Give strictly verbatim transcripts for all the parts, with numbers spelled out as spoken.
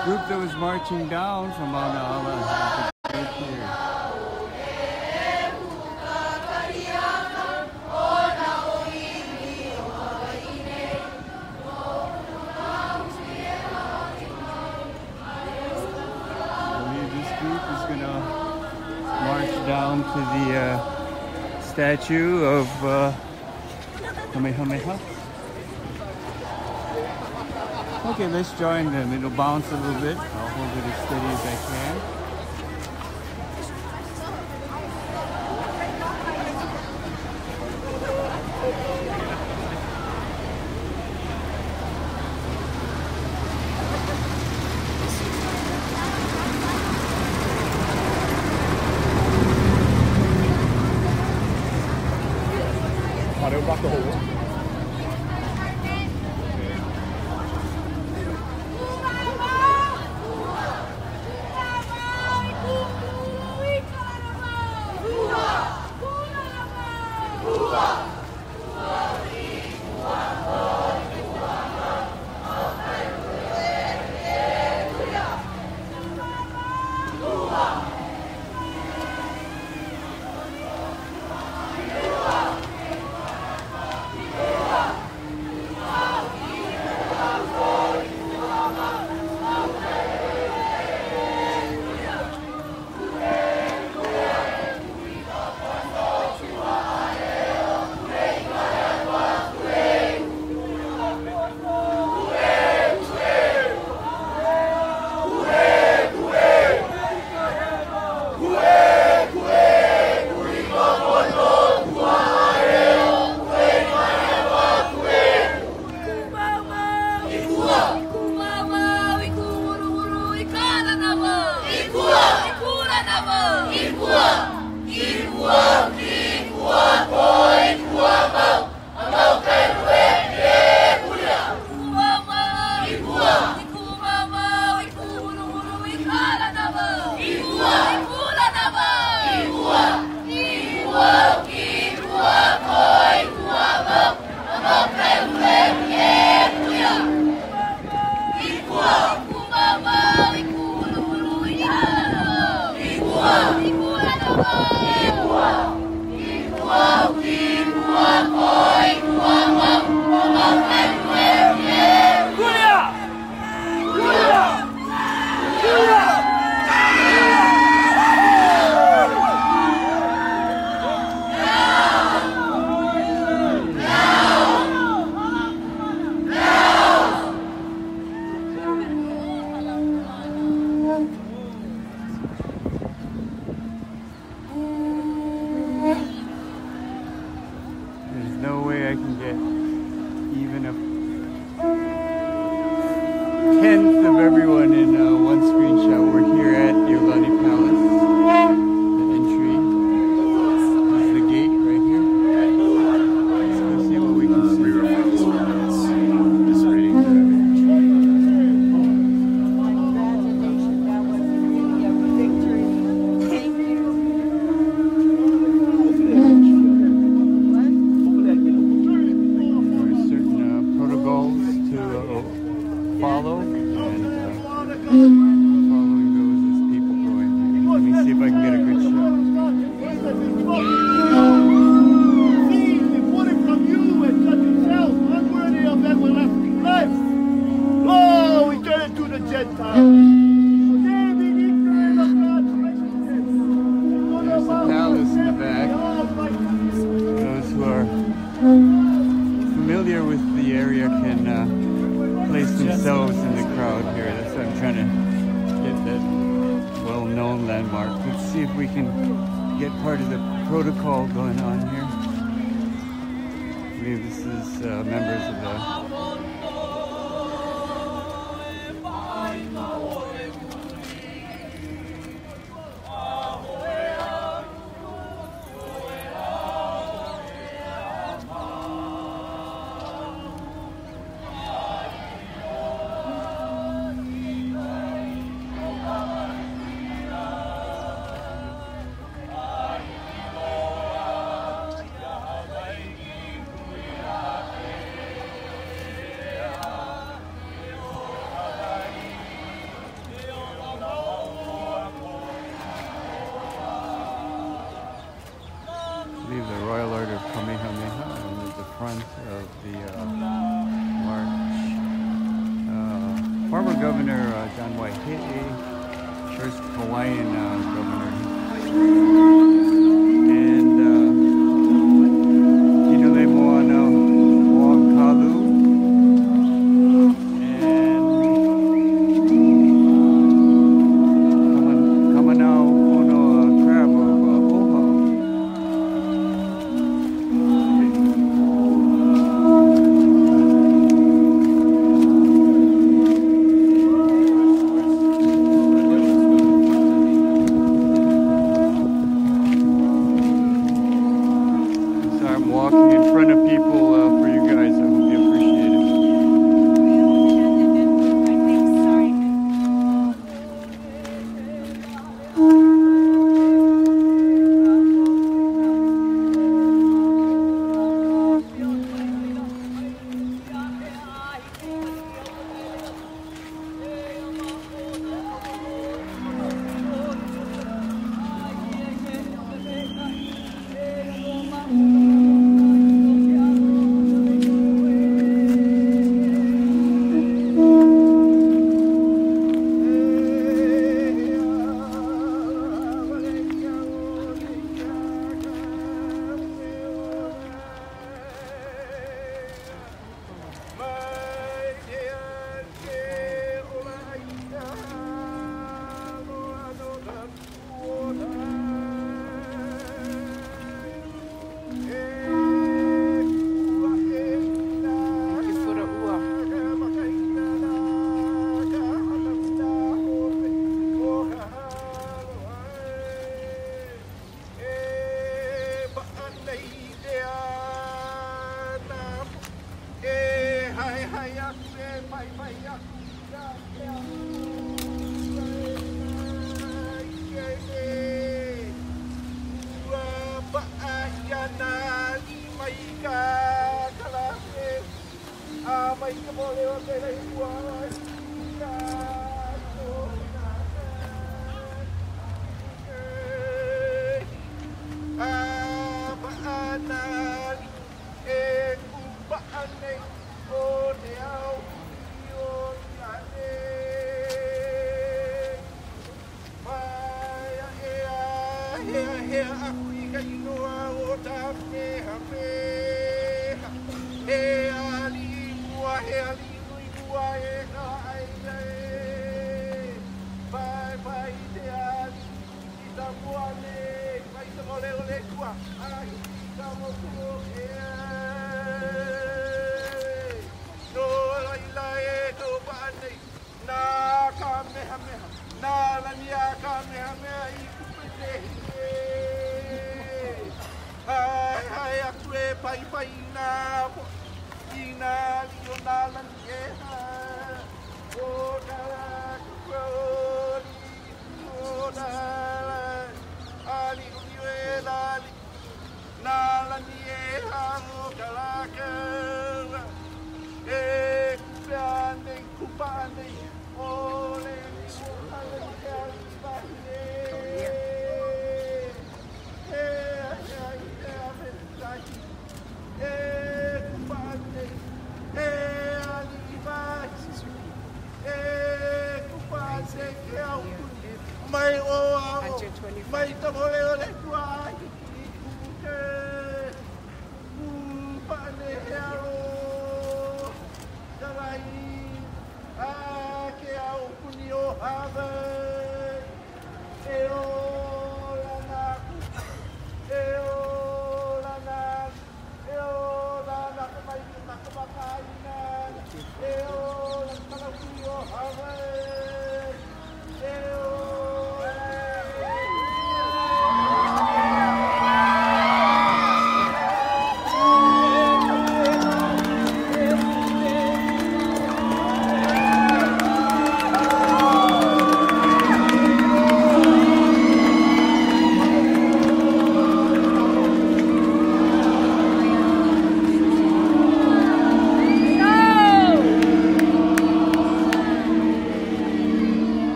group that was marching down from Mauna Ala right here. Down to the uh, statue of uh, Kamehameha. Okay, let's join them. It'll bounce a little bit. I'll hold it as steady as I can. Block the whole wall. former governor uh, John Waihee, first Hawaiian uh, governor, and uh, Kinule Moana Wangkalu, and Kamanau Ono uh, Crab of uh, Oha. Walking in front of people uh, for you guys. I hope you appreciate it. Ke au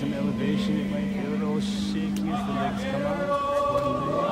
some elevation. It might be a little shaky as the legs come out. One leg.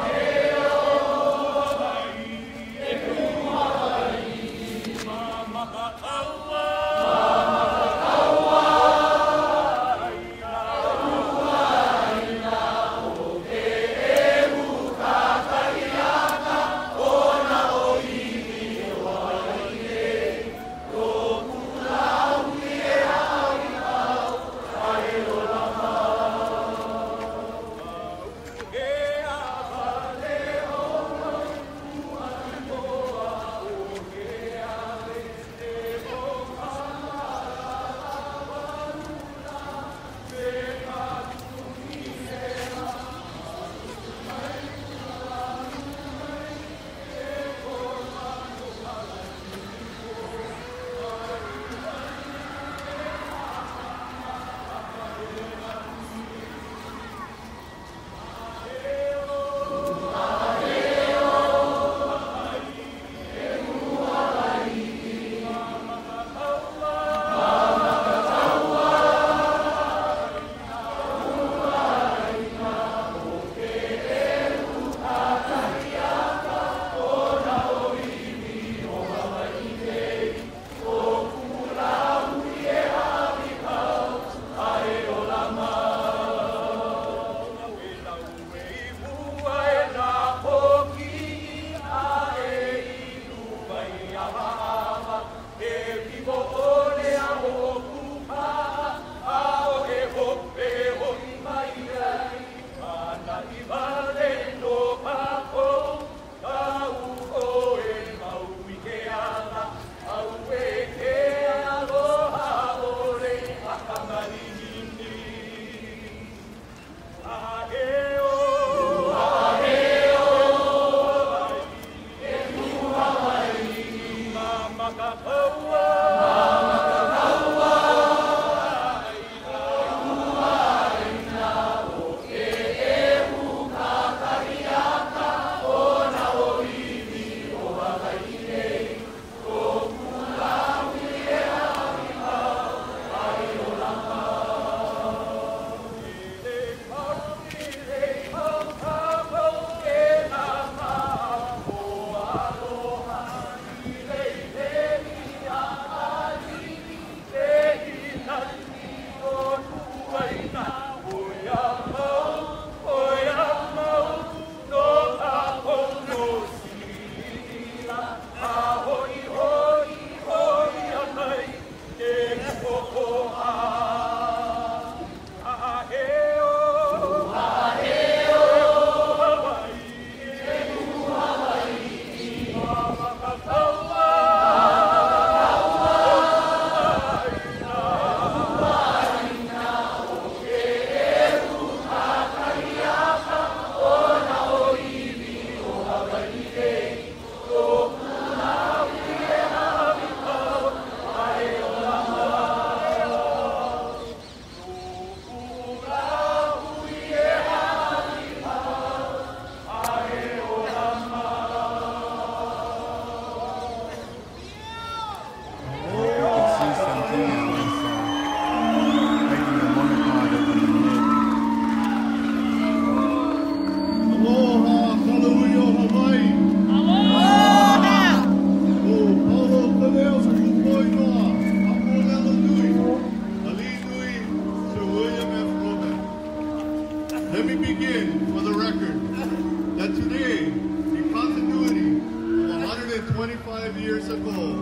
twenty-five years ago,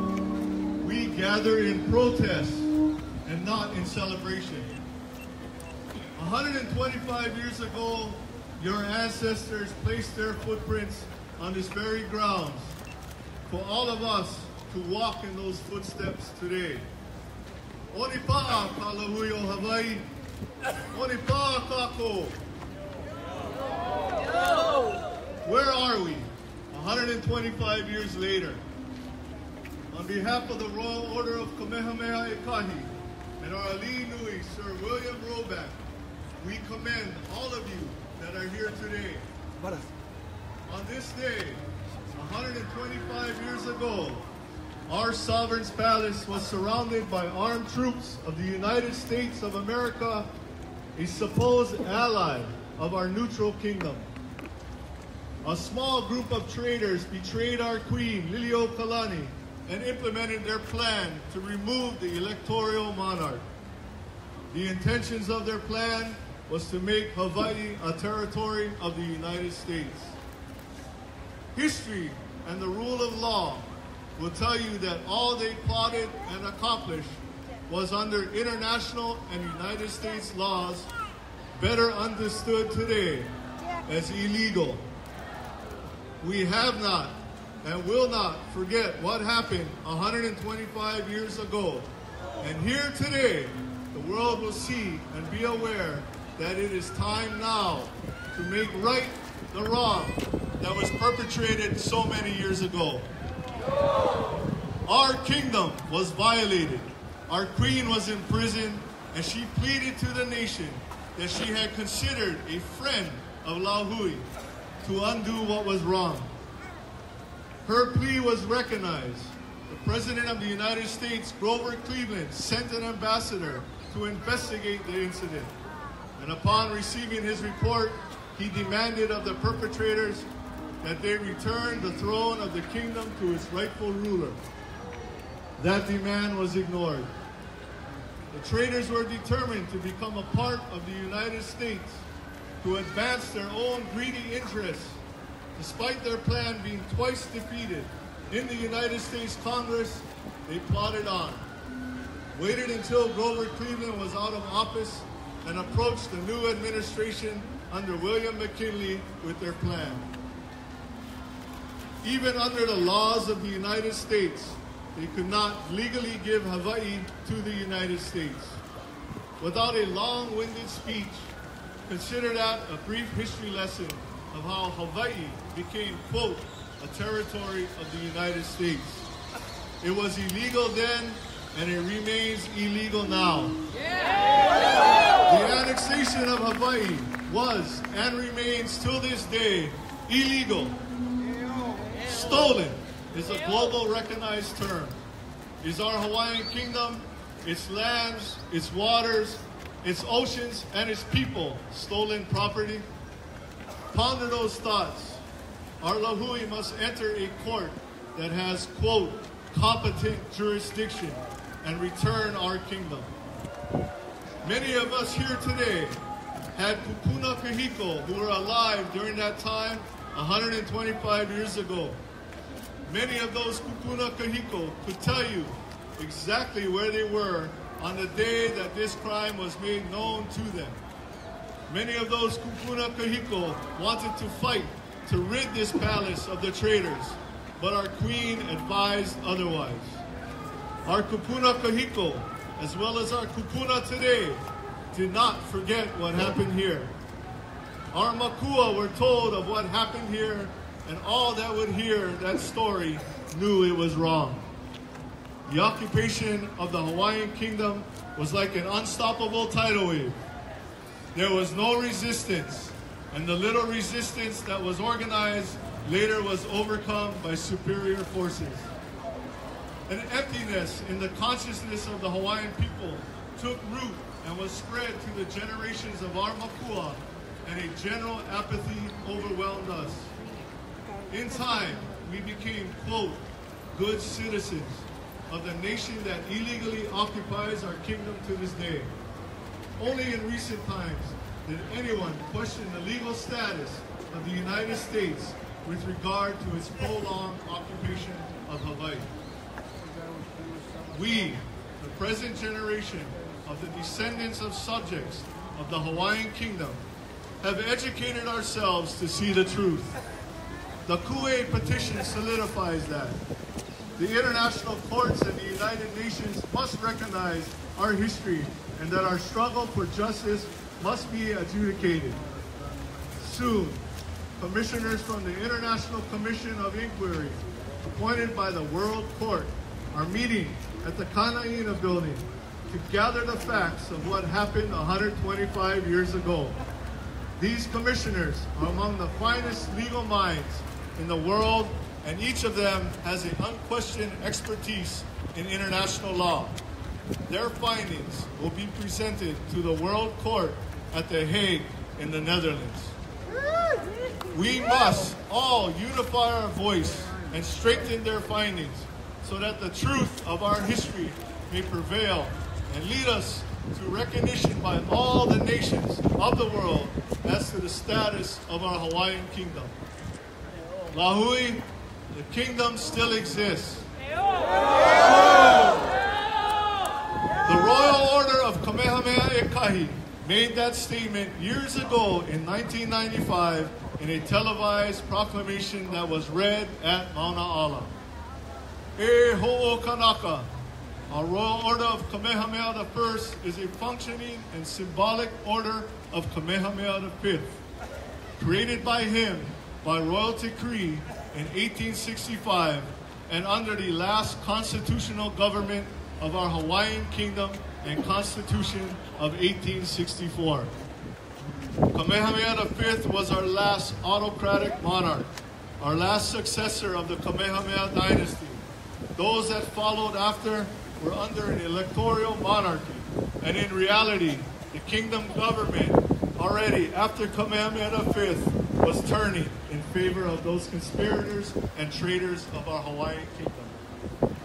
we gather in protest and not in celebration. one hundred twenty-five years ago, your ancestors placed their footprints on this very grounds for all of us to walk in those footsteps today. Onipaa kalahui o Hawaii. Onipaa kako. Where are we one hundred twenty-five years later? On behalf of the Royal Order of Kamehameha Ekahi and our alii nui, Sir William Roback, we commend all of you that are here today. On this day, one hundred twenty-five years ago, our sovereign's palace was surrounded by armed troops of the United States of America a supposed ally of our neutral kingdom. A small group of traitors betrayed our queen, Liliuokalani, and implemented their plan to remove the electoral monarch. The intentions of their plan was to make Hawaii a territory of the United States. History and the rule of law will tell you that all they plotted and accomplished was under international and United States laws, better understood today as illegal. We have not and will not forget what happened one hundred twenty-five years ago. And here today, the world will see and be aware that it is time now to make right the wrong that was perpetrated so many years ago. Our kingdom was violated. Our queen was in prison, and she pleaded to the nation that she had considered a friend of Lahui to undo what was wrong. Her plea was recognized. The President of the United States, Grover Cleveland, sent an ambassador to investigate the incident. And upon receiving his report, he demanded of the perpetrators that they return the throne of the kingdom to its rightful ruler. That demand was ignored. The traitors were determined to become a part of the United States to advance their own greedy interests. Despite their plan being twice defeated in the United States Congress, they plotted on, waited until Grover Cleveland was out of office, and approached the new administration under William McKinley with their plan. Even under the laws of the United States, they could not legally give Hawaii to the United States. Without a long-winded speech, consider that a brief history lesson of how Hawaii became, quote, a territory of the United States. It was illegal then, and it remains illegal now. Yeah. The annexation of Hawaii was and remains till this day illegal. Stolen is a global recognized term. Is our Hawaiian kingdom, its lands, its waters, its oceans, and its people stolen property? Ponder those thoughts. Our Lahui must enter a court that has, quote, competent jurisdiction and return our kingdom. Many of us here today had kupuna kahiko who were alive during that time one hundred twenty-five years ago. Many of those kupuna kahiko could tell you exactly where they were on the day that this crime was made known to them. Many of those kupuna kahiko wanted to fight to rid this palace of the traitors, but our queen advised otherwise. Our kupuna kahiko, as well as our kupuna today, did not forget what happened here. Our makua were told of what happened here, and all that would hear that story knew it was wrong. The occupation of the Hawaiian kingdom was like an unstoppable tidal wave. There was no resistance, and the little resistance that was organized later was overcome by superior forces. An emptiness in the consciousness of the Hawaiian people took root and was spread to the generations of our makua, and a general apathy overwhelmed us. In time, we became, quote, good citizens of the nation that illegally occupies our kingdom to this day. Only in recent times did anyone question the legal status of the United States with regard to its prolonged occupation of Hawaii. We, the present generation of the descendants of subjects of the Hawaiian kingdom, have educated ourselves to see the truth. The Kue petition solidifies that. The international courts and the United Nations must recognize our history and that our struggle for justice must be adjudicated. Soon, commissioners from the International Commission of Inquiry, appointed by the World Court, are meeting at the Kanaina building to gather the facts of what happened one hundred twenty-five years ago. These commissioners are among the finest legal minds in the world, and each of them has an unquestioned expertise in international law. Their findings will be presented to the World Court at The Hague in the Netherlands. We must all unify our voice and strengthen their findings so that the truth of our history may prevail and lead us to recognition by all the nations of the world as to the status of our Hawaiian kingdom. Lahui, the kingdom still exists. The Royal Order of Kamehameha Ekahi made that statement years ago in nineteen ninety-five in a televised proclamation that was read at Mauna Ala. E ho'o kanaka, our Royal Order of Kamehameha the First is a functioning and symbolic order of Kamehameha the Fifth, created by him by royal decree in eighteen sixty-five and under the last constitutional government of our Hawaiian Kingdom and Constitution of eighteen sixty-four. Kamehameha the Fifth was our last autocratic monarch, our last successor of the Kamehameha dynasty. Those that followed after were under an electoral monarchy, and in reality, the kingdom government already after Kamehameha the Fifth was turning in favor of those conspirators and traitors of our Hawaiian kingdom.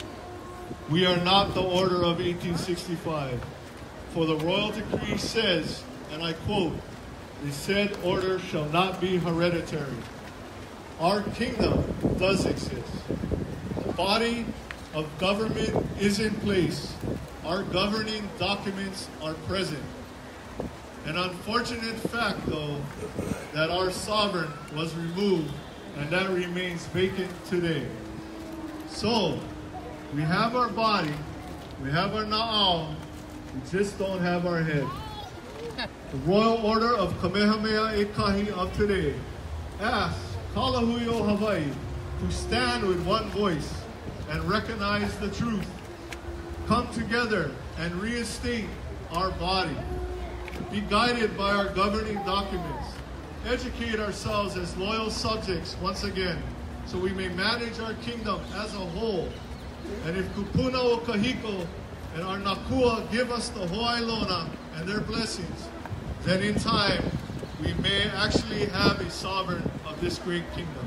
We are not the order of eighteen sixty-five, for the royal decree says, and I quote, "The said order shall not be hereditary." Our kingdom does exist. The body of government is in place. Our governing documents are present. An unfortunate fact, though, that our sovereign was removed, and that remains vacant today. So, we have our body, we have our na'au, we just don't have our head. The Royal Order of Kamehameha Ekahi of today asks Kalahui o Hawaii to stand with one voice and recognize the truth, come together and reinstate our body, be guided by our governing documents, educate ourselves as loyal subjects once again, so we may manage our kingdom as a whole. And if Kupuna o Kahiko and our Nakua give us the Hoailona and their blessings, then in time we may actually have a sovereign of this great kingdom.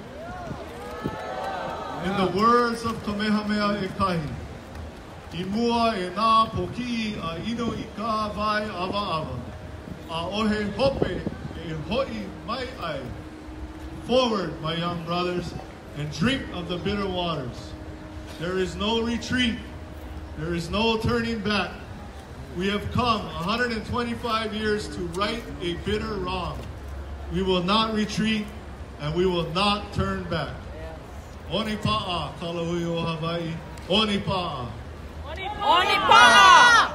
In the words of Kamehameha Ekahi, "Imua e nā poki a ino i ka vai awa awa, a ohe hope e hoi mai ai." Forward, my young brothers, and drink of the bitter waters. There is no retreat. There is no turning back. We have come one hundred twenty-five years to right a bitter wrong. We will not retreat, and we will not turn back. Onipaa, Kalahui o Hawaii. Onipaa. Onipaa!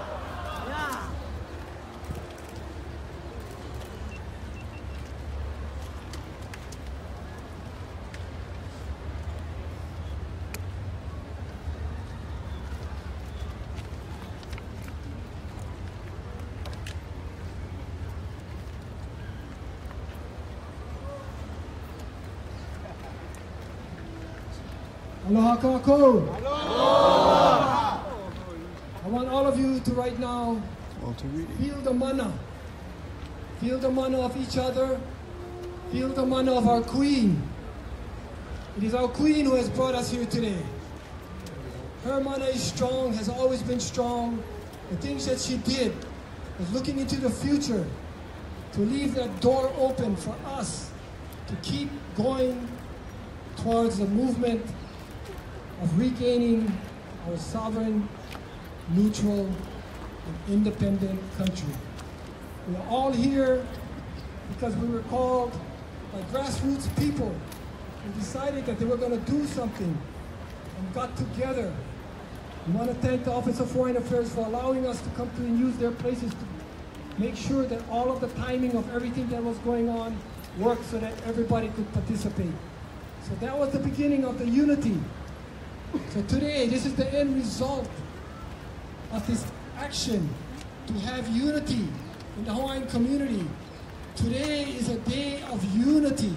Aloha kako. Aloha. I want all of you to right now feel the mana. Feel the mana of each other. Feel the mana of our queen. It is our queen who has brought us here today. Her mana is strong, has always been strong. The things that she did was looking into the future to leave that door open for us to keep going towards the movement of regaining our sovereign, neutral, and independent country. We are all here because we were called by grassroots people who decided that they were going to do something and got together. We want to thank the Office of Foreign Affairs for allowing us to come to and use their places to make sure that all of the timing of everything that was going on worked so that everybody could participate. So that was the beginning of the unity. So today, this is the end result of this action to have unity in the Hawaiian community. Today is a day of unity.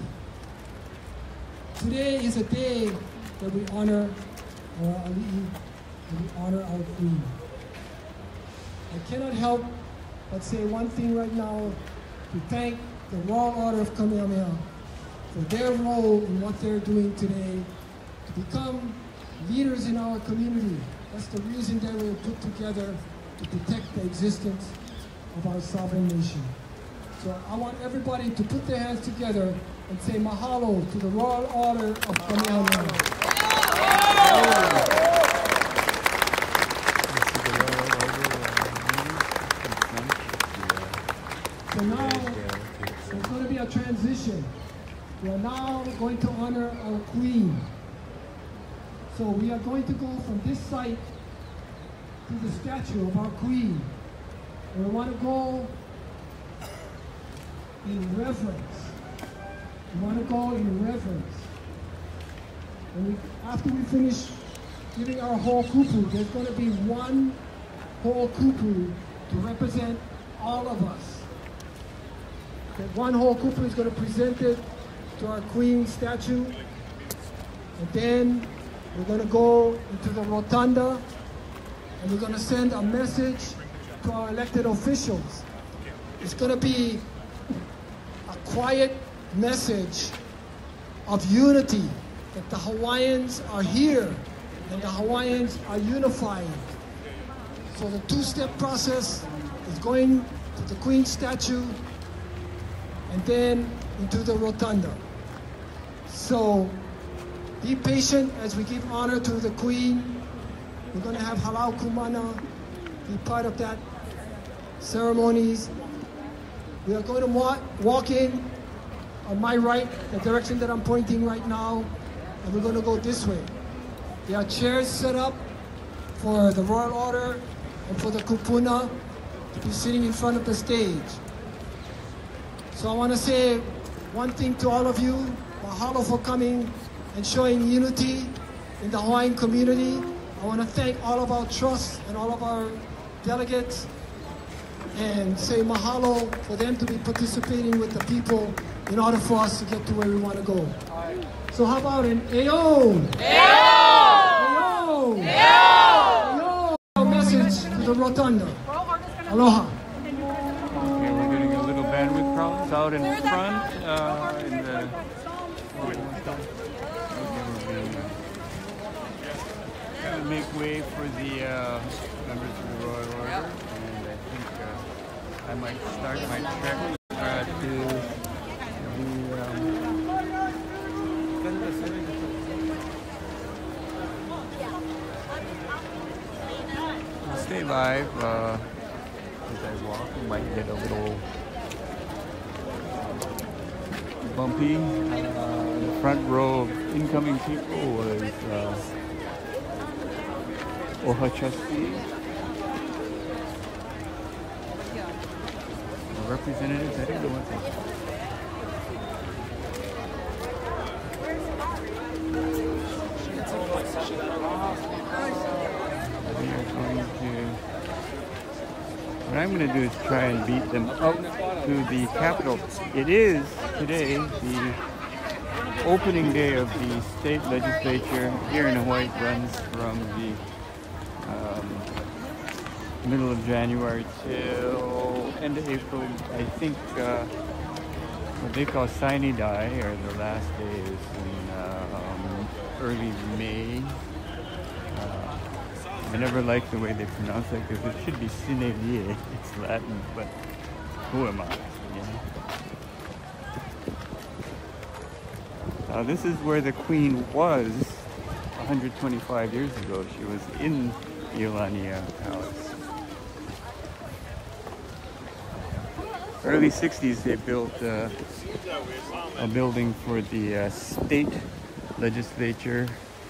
Today is a day that we honor our ali'i, and we honor our queen. I cannot help but say one thing right now, to thank the Royal Order of Kamehameha for their role in what they're doing today, to become leaders in our community. That's the reason that we were put together, to protect the existence of our sovereign nation. So I want everybody to put their hands together and say mahalo to the Royal Order of Kamehameha. So now, there's going to be a transition. We are now going to honor our Queen. So we are going to go from this site to the statue of our Queen. And we want to go in reverence. We want to go in reverence. And we, after we finish giving our okupu, there's going to be one okupu to represent all of us. That one okupu is going to present it to our Queen statue. And then we're going to go into the rotunda and we're going to send a message to our elected officials. It's going to be a quiet message of unity, that the Hawaiians are here and the Hawaiians are unifying. So the two-step process is going to the Queen statue and then into the rotunda. So be patient as we give honor to the Queen. We're going to have halau kumana be part of that ceremonies. We are going to walk, walk in on my right, the direction that I'm pointing right now, and we're going to go this way. There are chairs set up for the Royal Order and for the kupuna to be sitting in front of the stage. So I want to say one thing to all of you. Mahalo for coming and showing unity in the Hawaiian community. I want to thank all of our trusts and all of our delegates and say mahalo for them to be participating with the people in order for us to get to where we want to go. So how about an Ayo? Ayo! Ayo! Ayo! Ayo! Message to the rotunda. Aloha. Okay, we're getting a little bandwidth problems out in front. Uh, in the, to make way for the uh, members of the Royal Order, and I think uh, I might start my trek uh, to the um, I'll stay live uh, as I walk. We might get a little bumpy. Uh, the front row of incoming people was uh, Ohachasti, representatives. I don't know what they are. What I'm going to do is try and beat them up to the Capitol. It is today the opening day of the state legislature here in Hawaii. It runs from the um, middle of January till end of April. I think uh, what they call Sine Die, or the last day, is in uh, um, early May. Uh, I never like the way they pronounce it because it should be Sine Die. It's Latin, but who am I? You know? Uh, this is where the Queen was one hundred twenty-five years ago. She was in Iolania Palace. Early sixties, they built uh, a building for the uh, state legislature.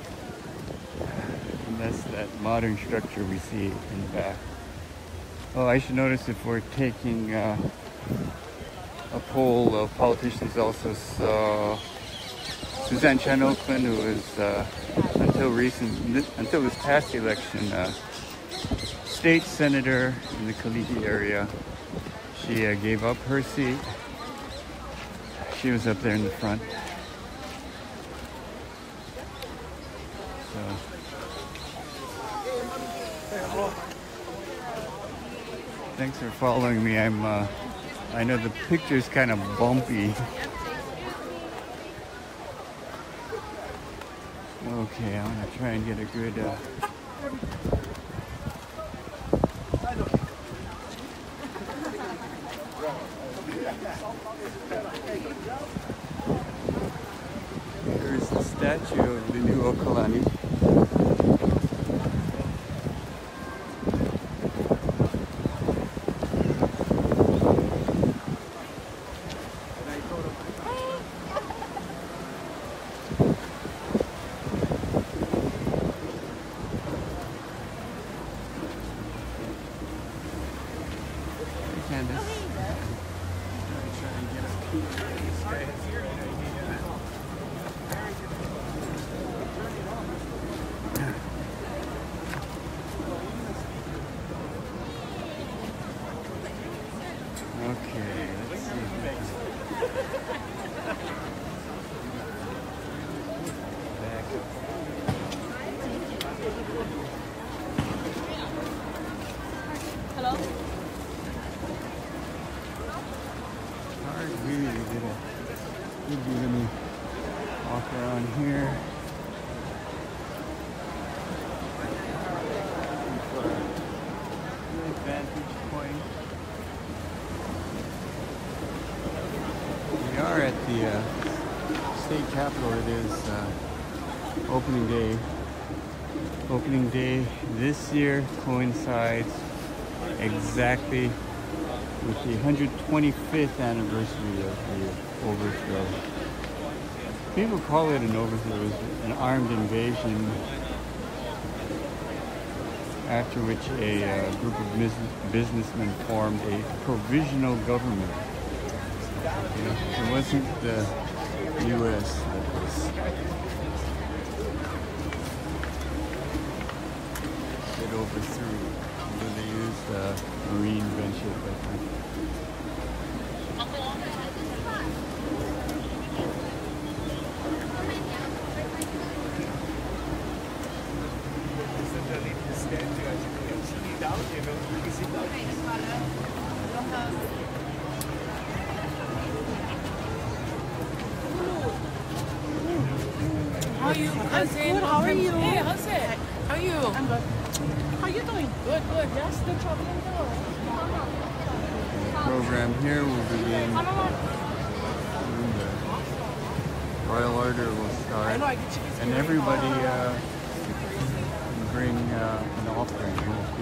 And that's that modern structure we see in the back. Oh, I should notice if we're taking uh, a poll of politicians, also saw Suzanne Chan Oakland, who was uh, until recent, until this past election, uh, state senator in the Kalihi area. She uh, gave up her seat. She was up there in the front. So. Thanks for following me. I'm, uh, I know the picture's kind of bumpy. Okay, I'm gonna try and get a good, uh, here's the statue of the new Okalani. Capital. It is uh, opening day. Opening day this year coincides exactly with the one hundred twenty-fifth anniversary of the Overthrow. People call it an overthrow, it was an armed invasion after which a uh, group of business businessmen formed a provisional government. You know, it wasn't the U S that was it overthrew. When they used uh, Marine gunship, I think. How are you? I'm good. How are you? Hey, how's it? How are you? I'm good. How are you doing? Good, good. Yes, the traveling door. The program here will begin. The royal order will start, and everybody uh, can bring uh, an offering.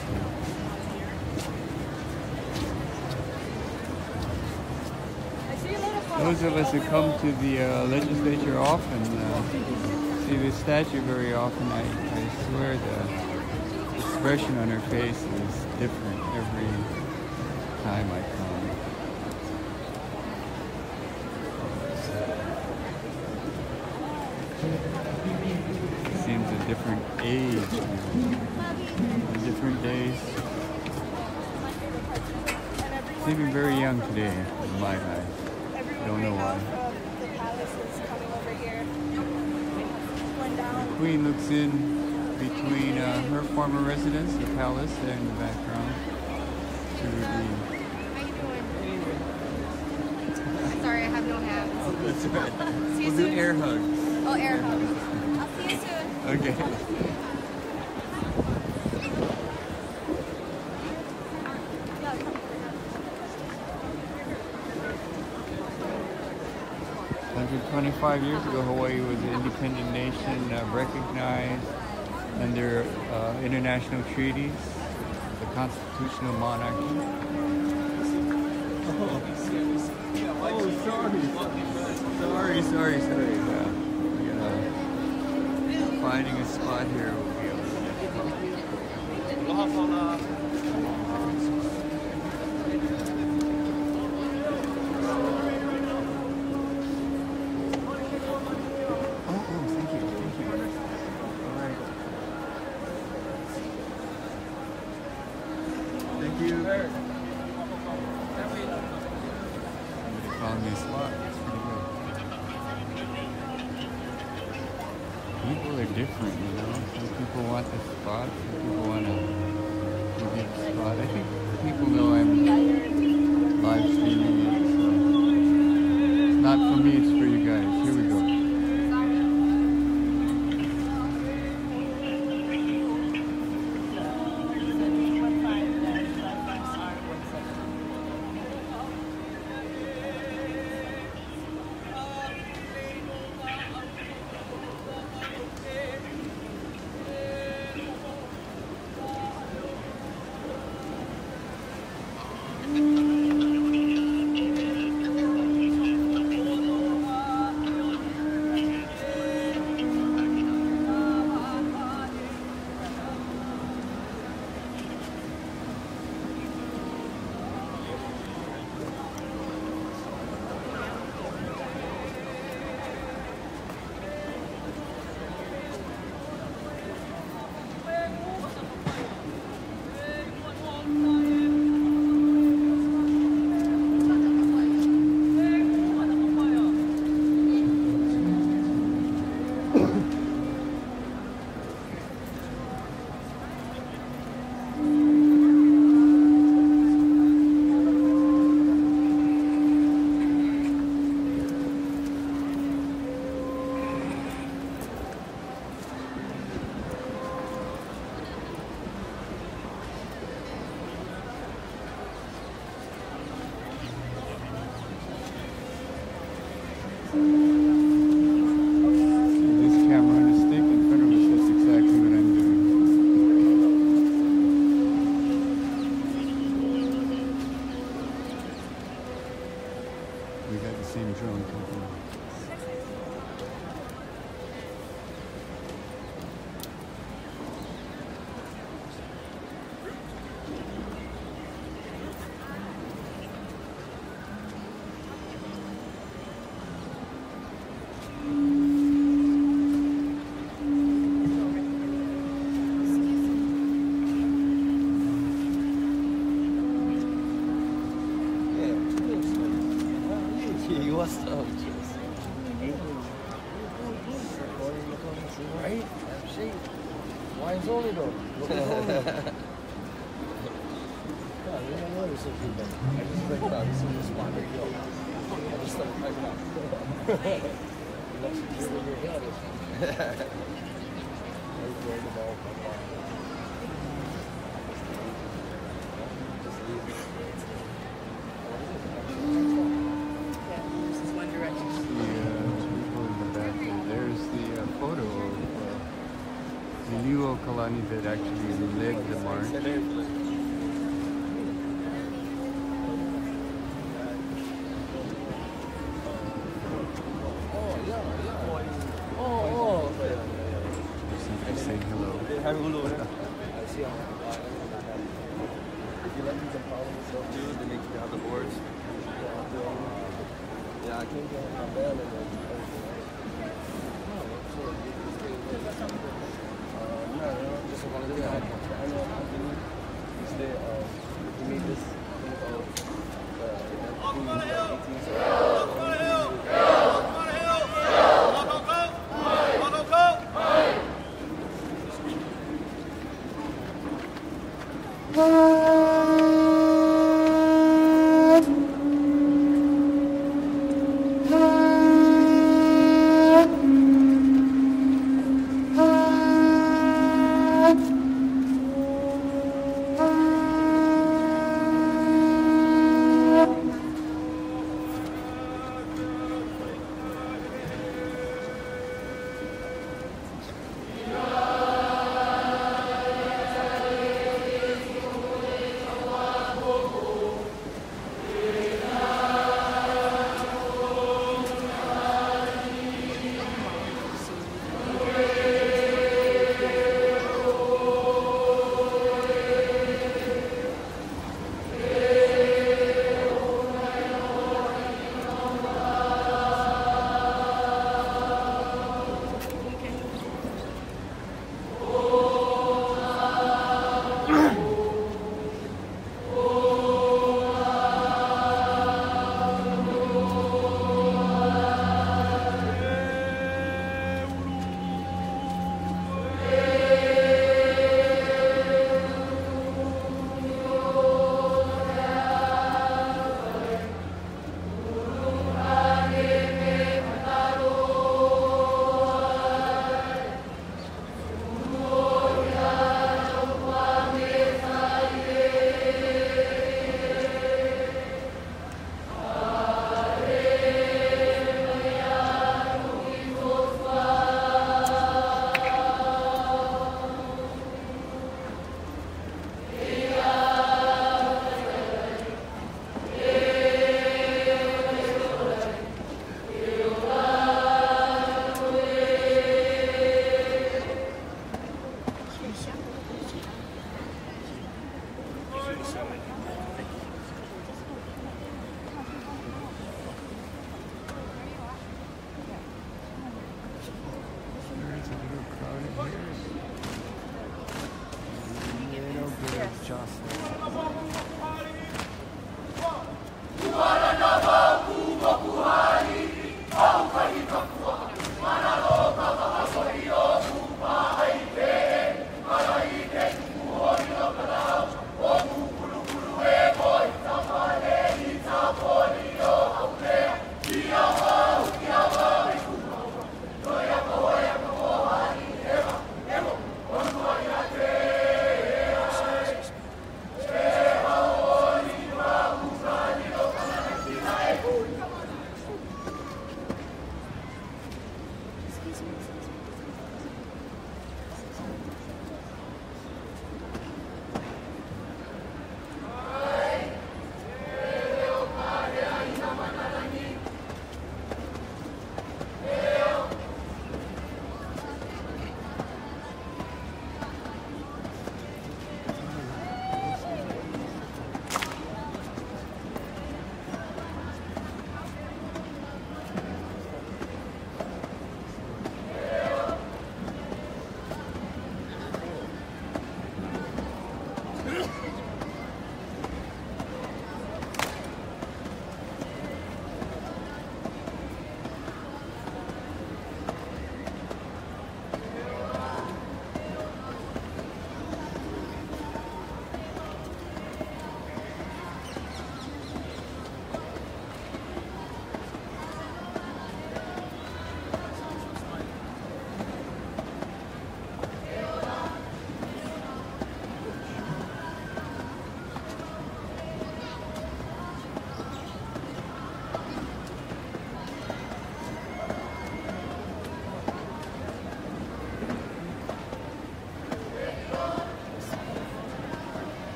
Those of us who come to the uh, legislature often uh, see this statue very often. I, I swear the expression on her face is different every time I come. It seems a different age, different days. Seeming very young today in my eyes. I don't know why. The palace is coming over here. The Queen looks in between uh, her former residence, the palace, there in the background. To the How you doing? Sorry, I have no hands. That's right. See you We'll do soon. air hugs. Oh, air hugs. I'll see you soon. Okay. one hundred twenty-five years ago, Hawaii was an independent nation, uh, recognized under uh, international treaties, the constitutional monarchy. Oh, sorry. Sorry, sorry, sorry. Uh, yeah. Finding a spot here will be able to get found me a spot. It's pretty good. People are different, you know. Some people want the spot, some people want to give you the spot. I think people know I'm we got the same drone company. That actually led the march. Somebody say hello. Hello. If you let these empower yourself too, they make you have the boards. Yeah, I came down my bell and then just one of the guys. I know how to is there, uh, we made this thing called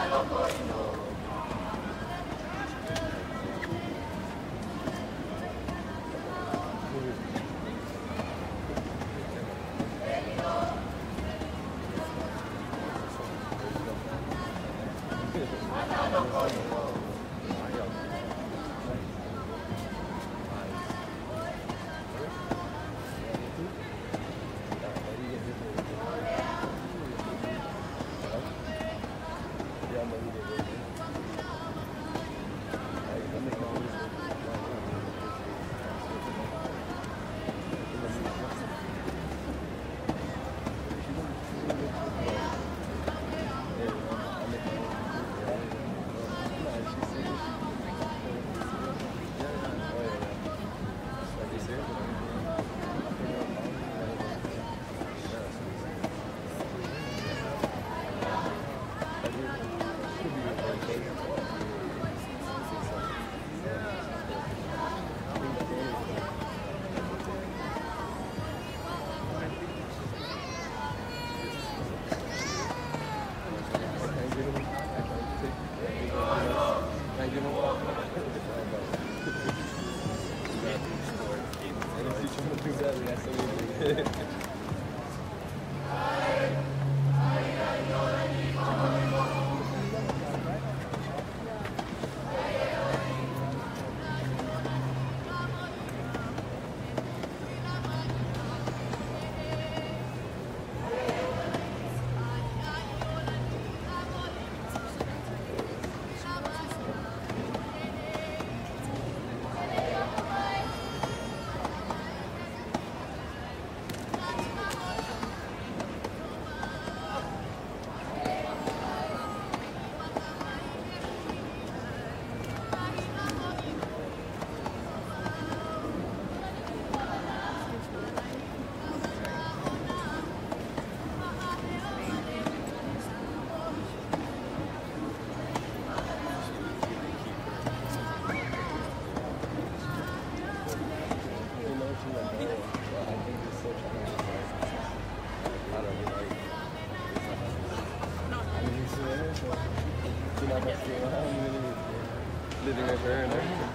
Living with her and everything.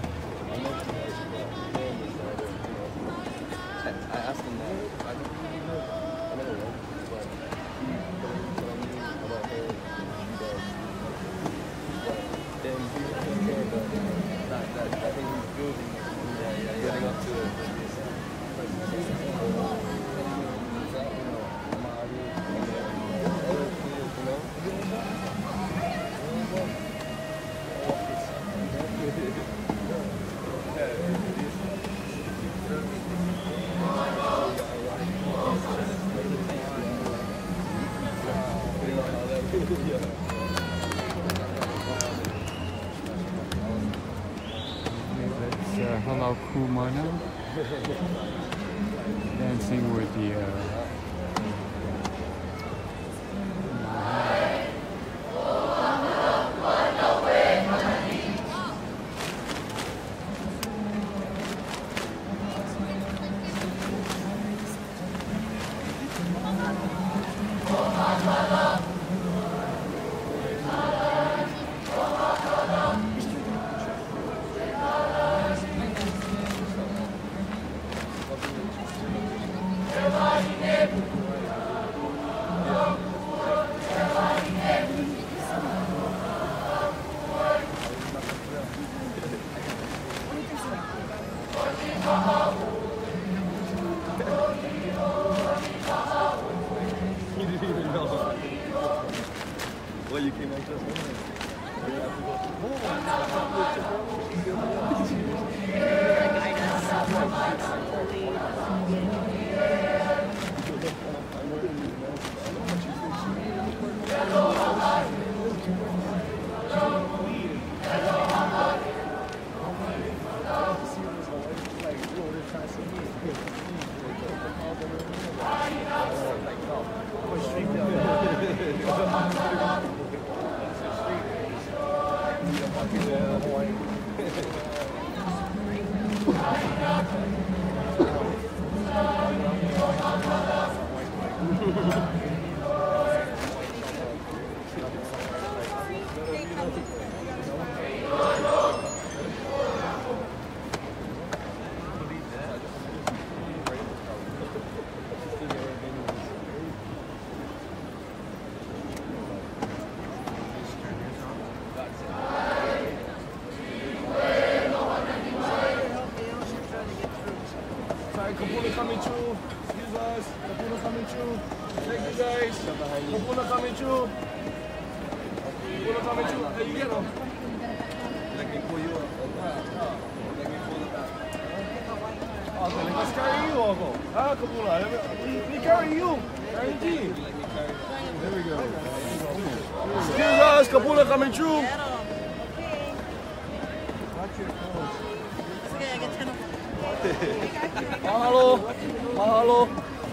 I, I asked him that. I don't really know. I never know. But he told me about her. But, then he was saying that, that, that I think he's building, yeah, yeah, getting up to it. That's uh, Halal Kumana dancing with the uh, well, you came out just coming through. Excuse us. Kapuna coming through. Thank you guys. Kapuna coming through. Kapuna coming through. Hey, you get them. Let me pull you up. Let me pull it up. Okay, let's carry you over. Ah, Kapuna. We, we carry you. Guaranteed. There we go. Excuse us. Kapuna coming through. Mahalo. Mahalo.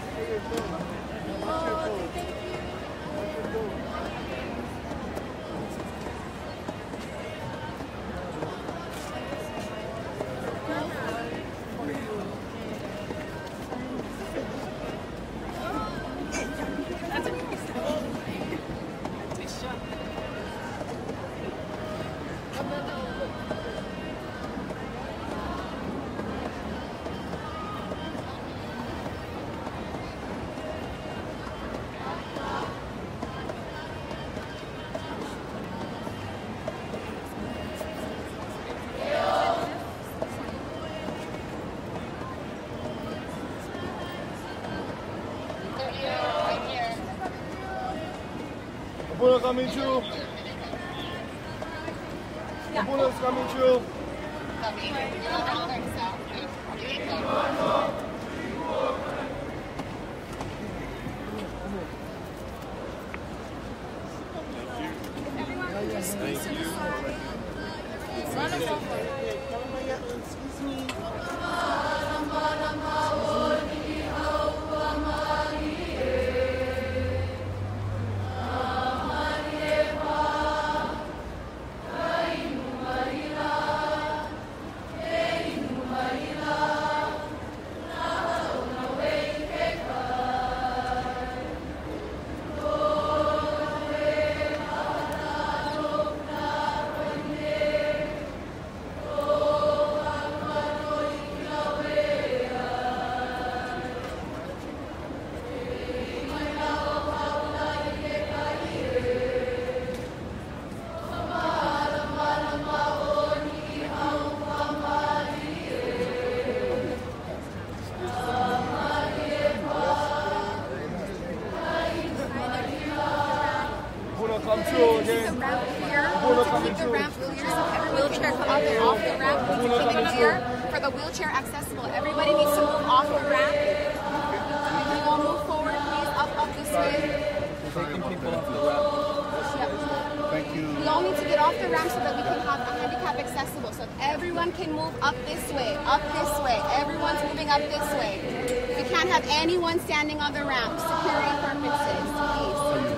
Kapuna coming through. Kapuna's coming through. Come through again. The ramp clear. To keep the ramp clear so every wheelchair come out there off the ramp. We need to keep it clear for the wheelchair accessible. Everybody needs to move off the ramp. We all move forward, please. Up, up this way. Taking people off the ramp. Thank you. We all need to get off the ramp so that we can have a handicap accessible. So everyone can move up this way, up this way. Everyone's moving up this way. We can't have anyone standing on the ramp. Security purposes, please.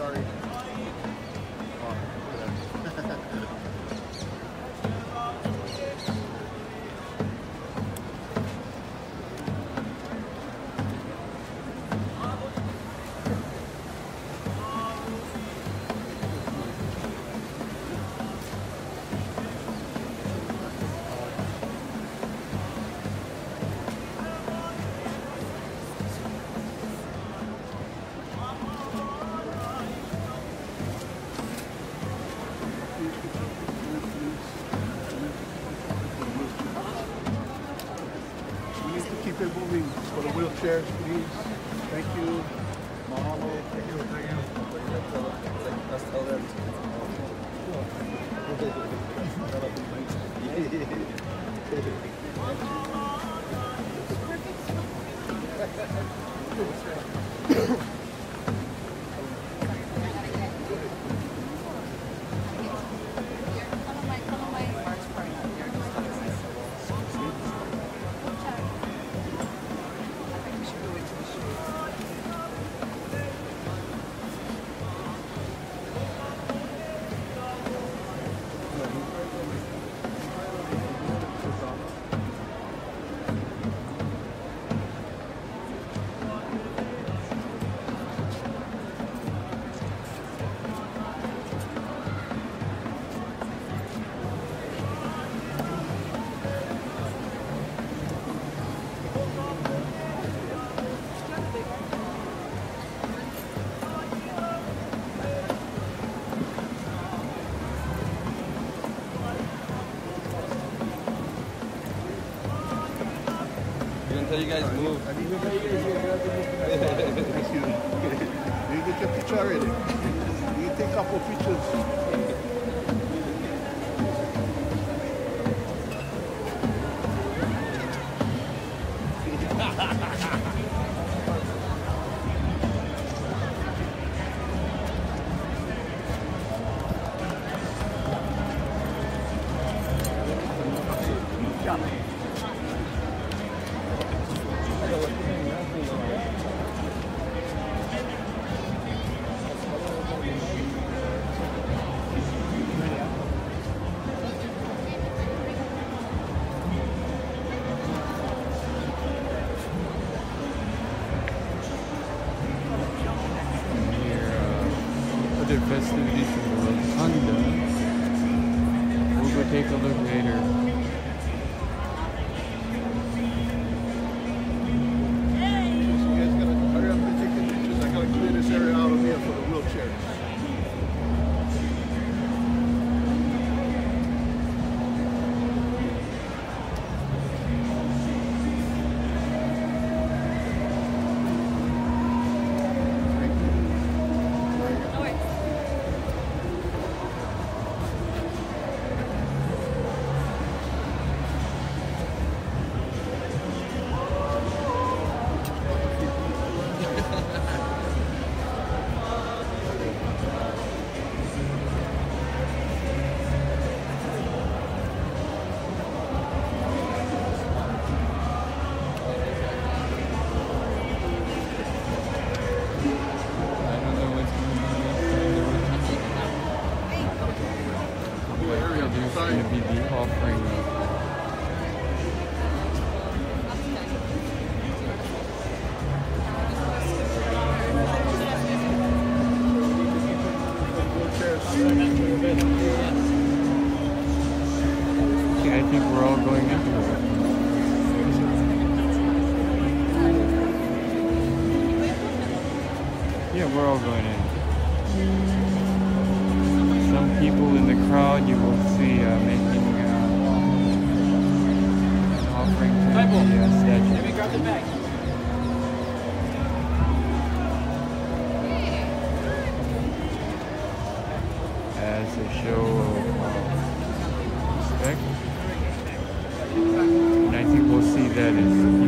sorry. Moving for the wheelchairs, please. Thank you. Mahalo. Thank you. Thank you. Let's tell them. Until you guys move. I need to get you. You get your picture ready. You take a couple pictures. Festivities in Rwanda. We'll go take a look later. You guys gotta hurry up and take the pictures. I gotta clear this area out of here for the wheelchairs. Going to be the offering. Okay, I think we're all going into it. Yeah, we're all going in. Some people in the crowd you will see uh, making uh, an offering to the uh, statue. Let me grab the bag. As a show of uh, respect. And I think we'll see that as people.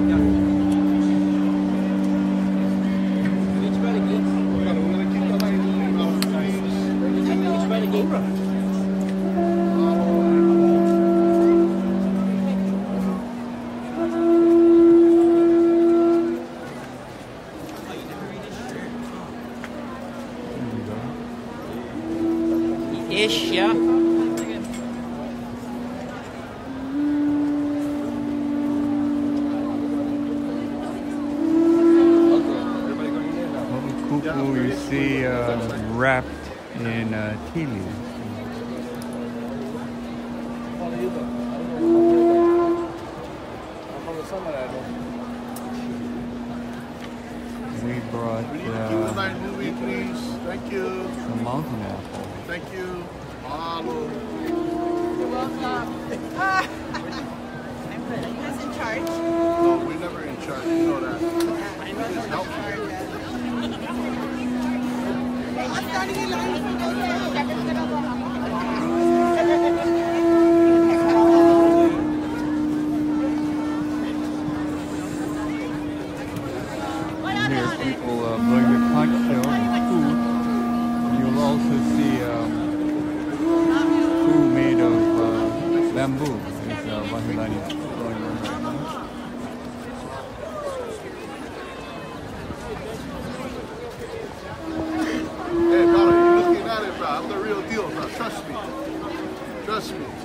There we go. Ish, yeah. Okupu you see uh, wrapped in uh, tea leaves. We brought uh, movie, please. Thank you. some mountain apple. Thank you. Mahalo. You're welcome. Ah. I'm good. Are you guys in charge? No, we're never in charge. You know that. Just help me. I'm starting in line. Here people uh, blowing the conch shell and food. You'll also see um, food made of uh, bamboo. There's uh, Wahilani blowing them right now. Hey, brother, you're looking at it, bro. I'm the real deal, bro. Trust me. Trust me.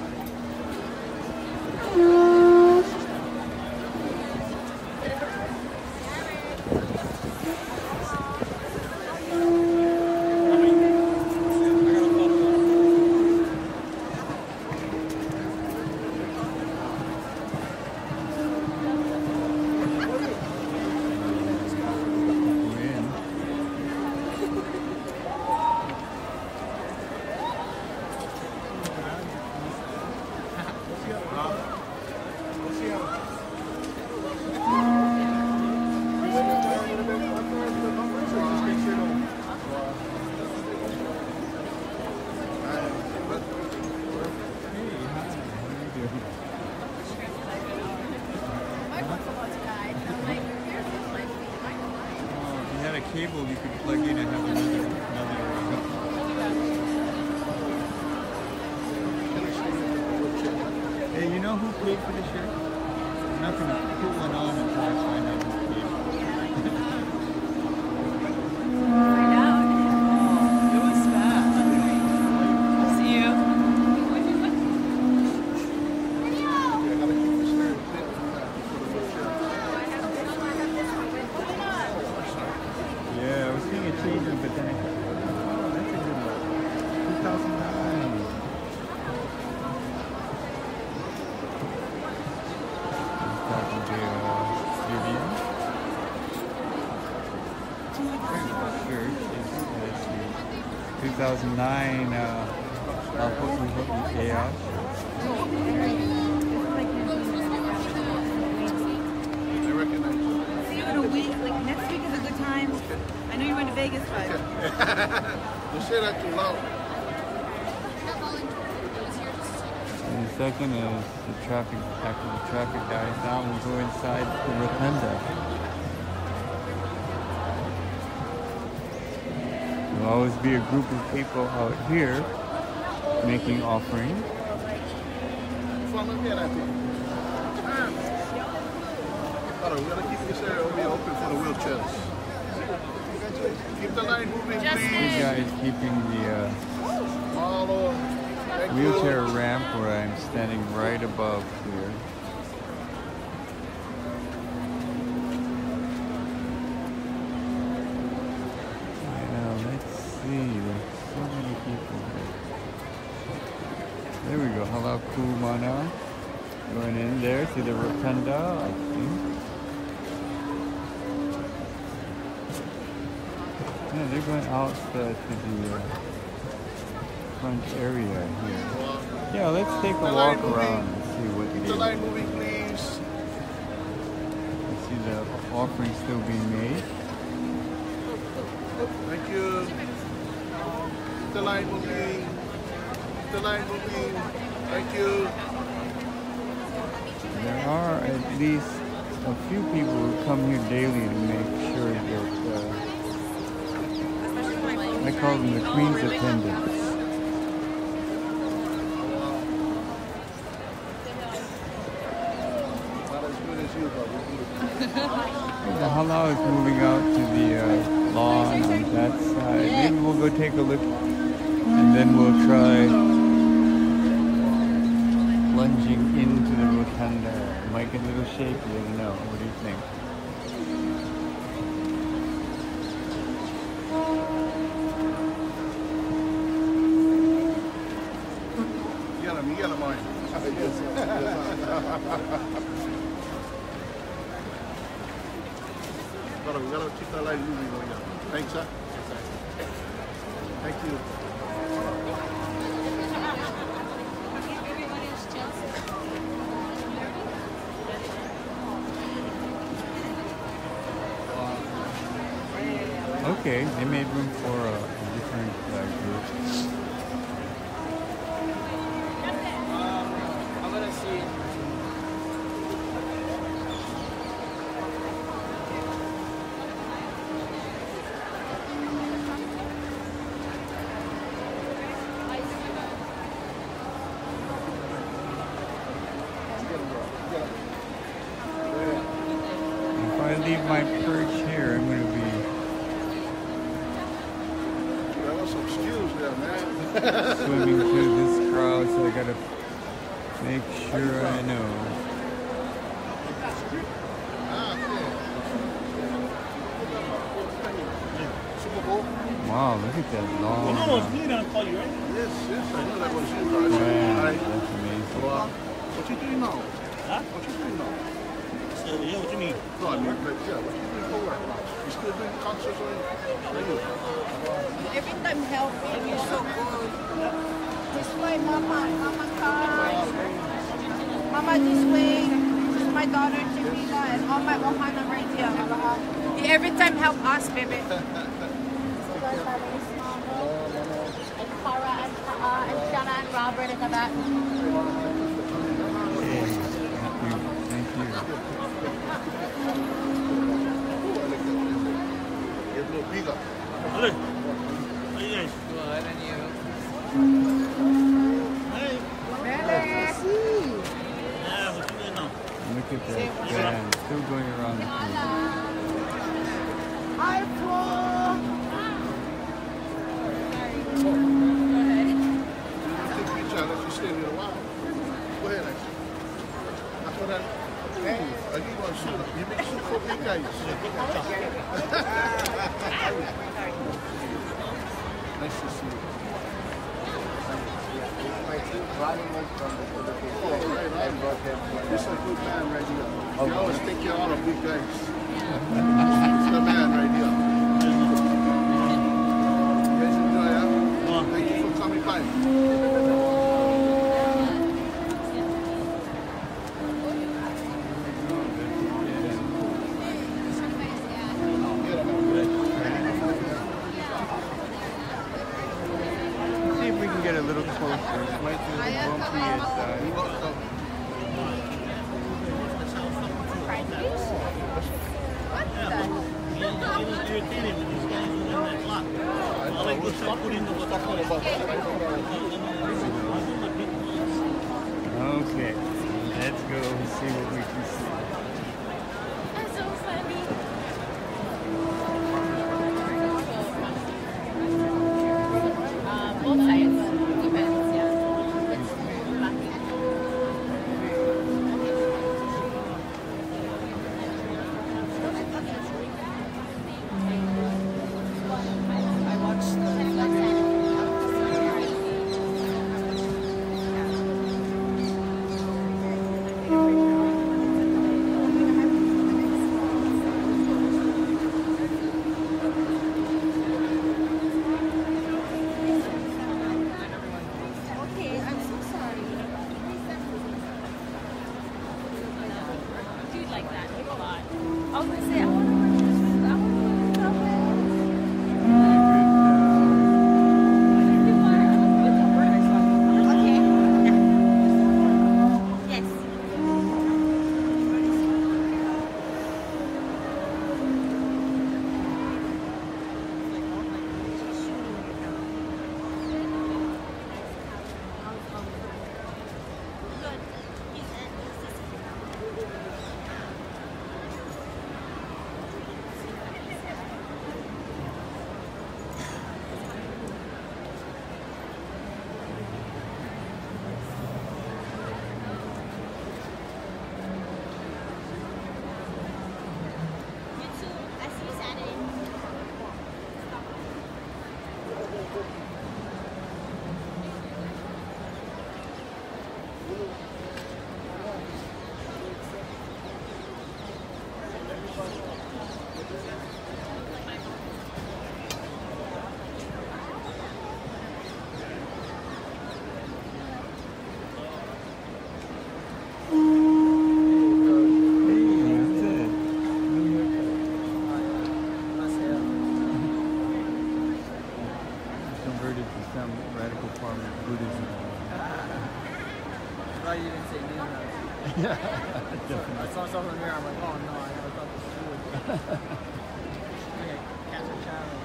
Cable you could plug in and have another another. Hey, you know who paid for the shirt? I'm not gonna put one on until I find out who paid. Find out. Oh, it was fast. I'll see you. Yeah, I was seeing a change, but then I thought, oh, that's a good one. two thousand nine. Talking to uh, Vivian. Shirt is uh, two thousand nine uh, Okupu Chaos. They recognize you. See you in a week. Like next week is a good time. I know you're going to Vegas, but Don't say that too loud. And the second is the traffic, after the traffic dies down, we go inside the rotunda. There'll always be a group of people out here making offerings. We gotta keep this area open for the wheelchairs. Keep the line moving, You please. guys keeping the uh, Follow. Thank wheelchair you. ramp where I'm standing right above here. Yeah, let's see. There's so many people here. There we go. Hello, Kumana. Going in there to the rotunda, I think. Yeah, they're going out uh, to the uh, front area here. Yeah, let's take a walk around and see what Keep it the is. line moving, please. I see the offering still being made. Thank you. Keep the line moving. Keep the line moving. Thank you. There are at least a few people who come here daily to make sure that uh, I call them the Queen's attendants. Not as good as you, but we're good. The halau is moving out to the uh, lawn on that side. Maybe we'll go take a look And then we'll try plunging into the rotunda. It might get a little shaky, I don't know. What do you think? Yellow me, yellow mine. Got a yellow chita line moving on here. Thanks, sir. Thank you. Okay, they made room for a, a different uh, group. I'm gonna see. If I leave my perch here, I'm going to be Some skills there, man. swimming through this crowd, so I gotta make sure I know. Wow, look at that long. Yes, yes, I know that was you, guys. Man, Alright. that's amazing. So, uh, what you doing now? Huh? What you doing now? So, yeah, what you mean? No, I mean, like, yeah, what you doing for work now? You still doing concerts or anything? Every time helping is so good. This way, Mama, Mama card. Mama this way. This is my daughter Jamila and all my Ohana right here. You every time help us, baby. And Cara and, uh, and Shanna and Robert in the back. Hey, thank you. Thank you. Get a little bigger. Hello. How you guys? Good, and you? Hey. Yeah, what you doing now? Look at that band still going around the field. Hi, Flo. Take a picture unless you stay there a while. Go ahead, actually. That's what I... Hey, I need one soup. You make soup for big guys. Nice to see you. Oh, right, right. This is a good man right here. You always take care of all the big guys. This is the man right here. You guys enjoy, huh? Thank you for coming by. See if we can get a little closer. It might be a little bumpy inside. Okay, let's go see what we can see. That's so funny. Uh, both sides. Depends, yeah. I watched the radical form of Buddhism. Glad you didn't say Neo Nazi. Yeah, I saw myself in the mirror, I'm like, oh no, I never thought this through. Okay, catch a challenge.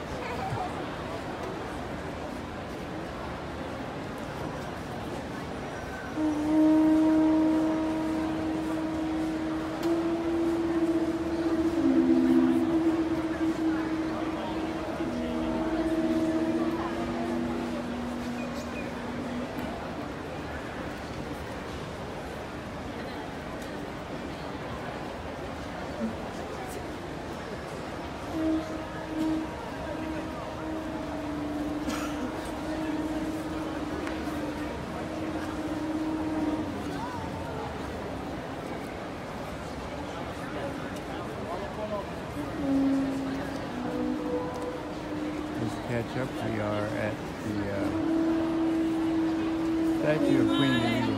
Catch up. We are at the uh, statue of Queen Domingo.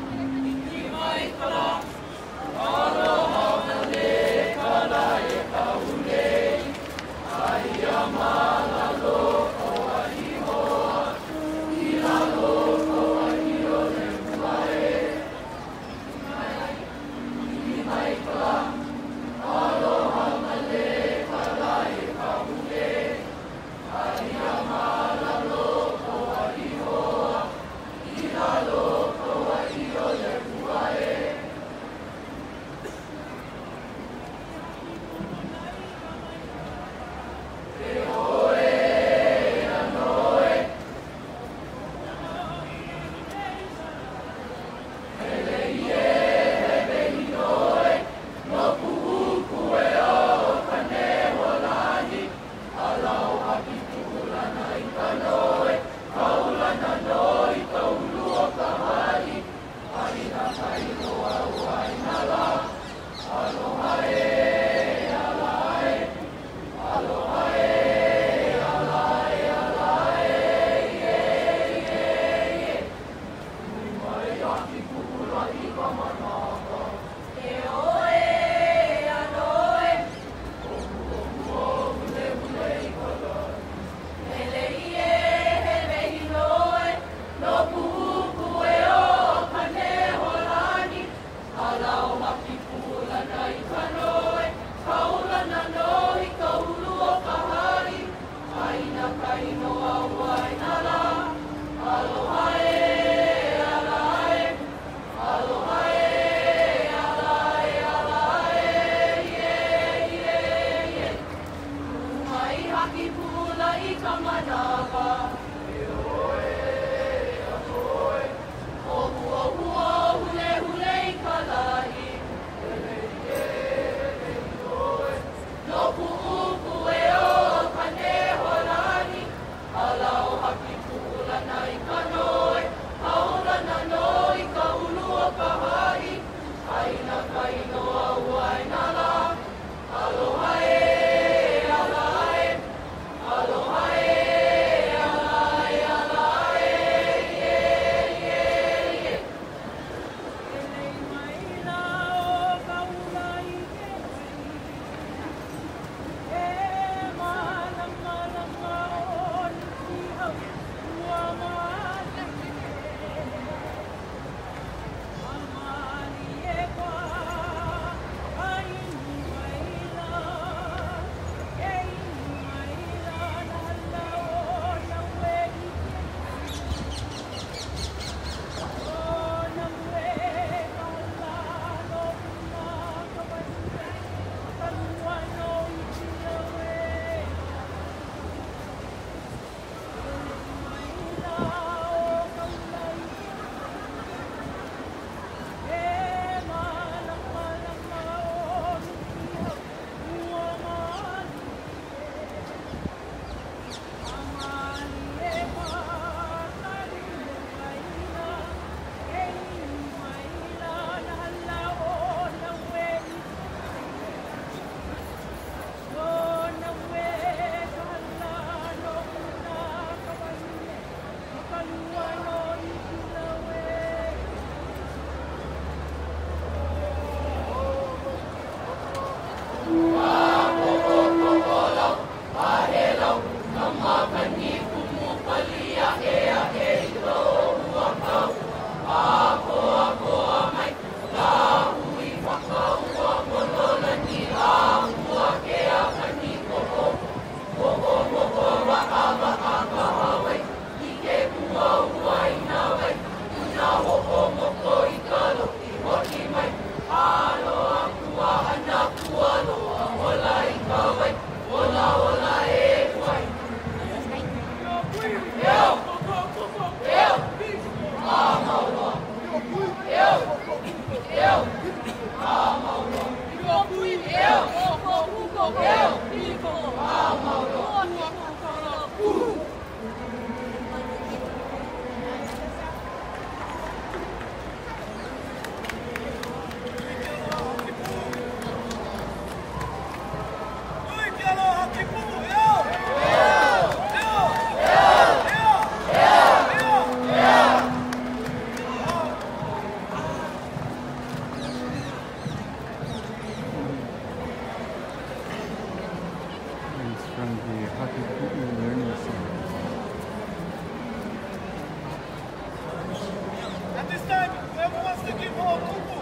this time, whoever wants to give her okupu.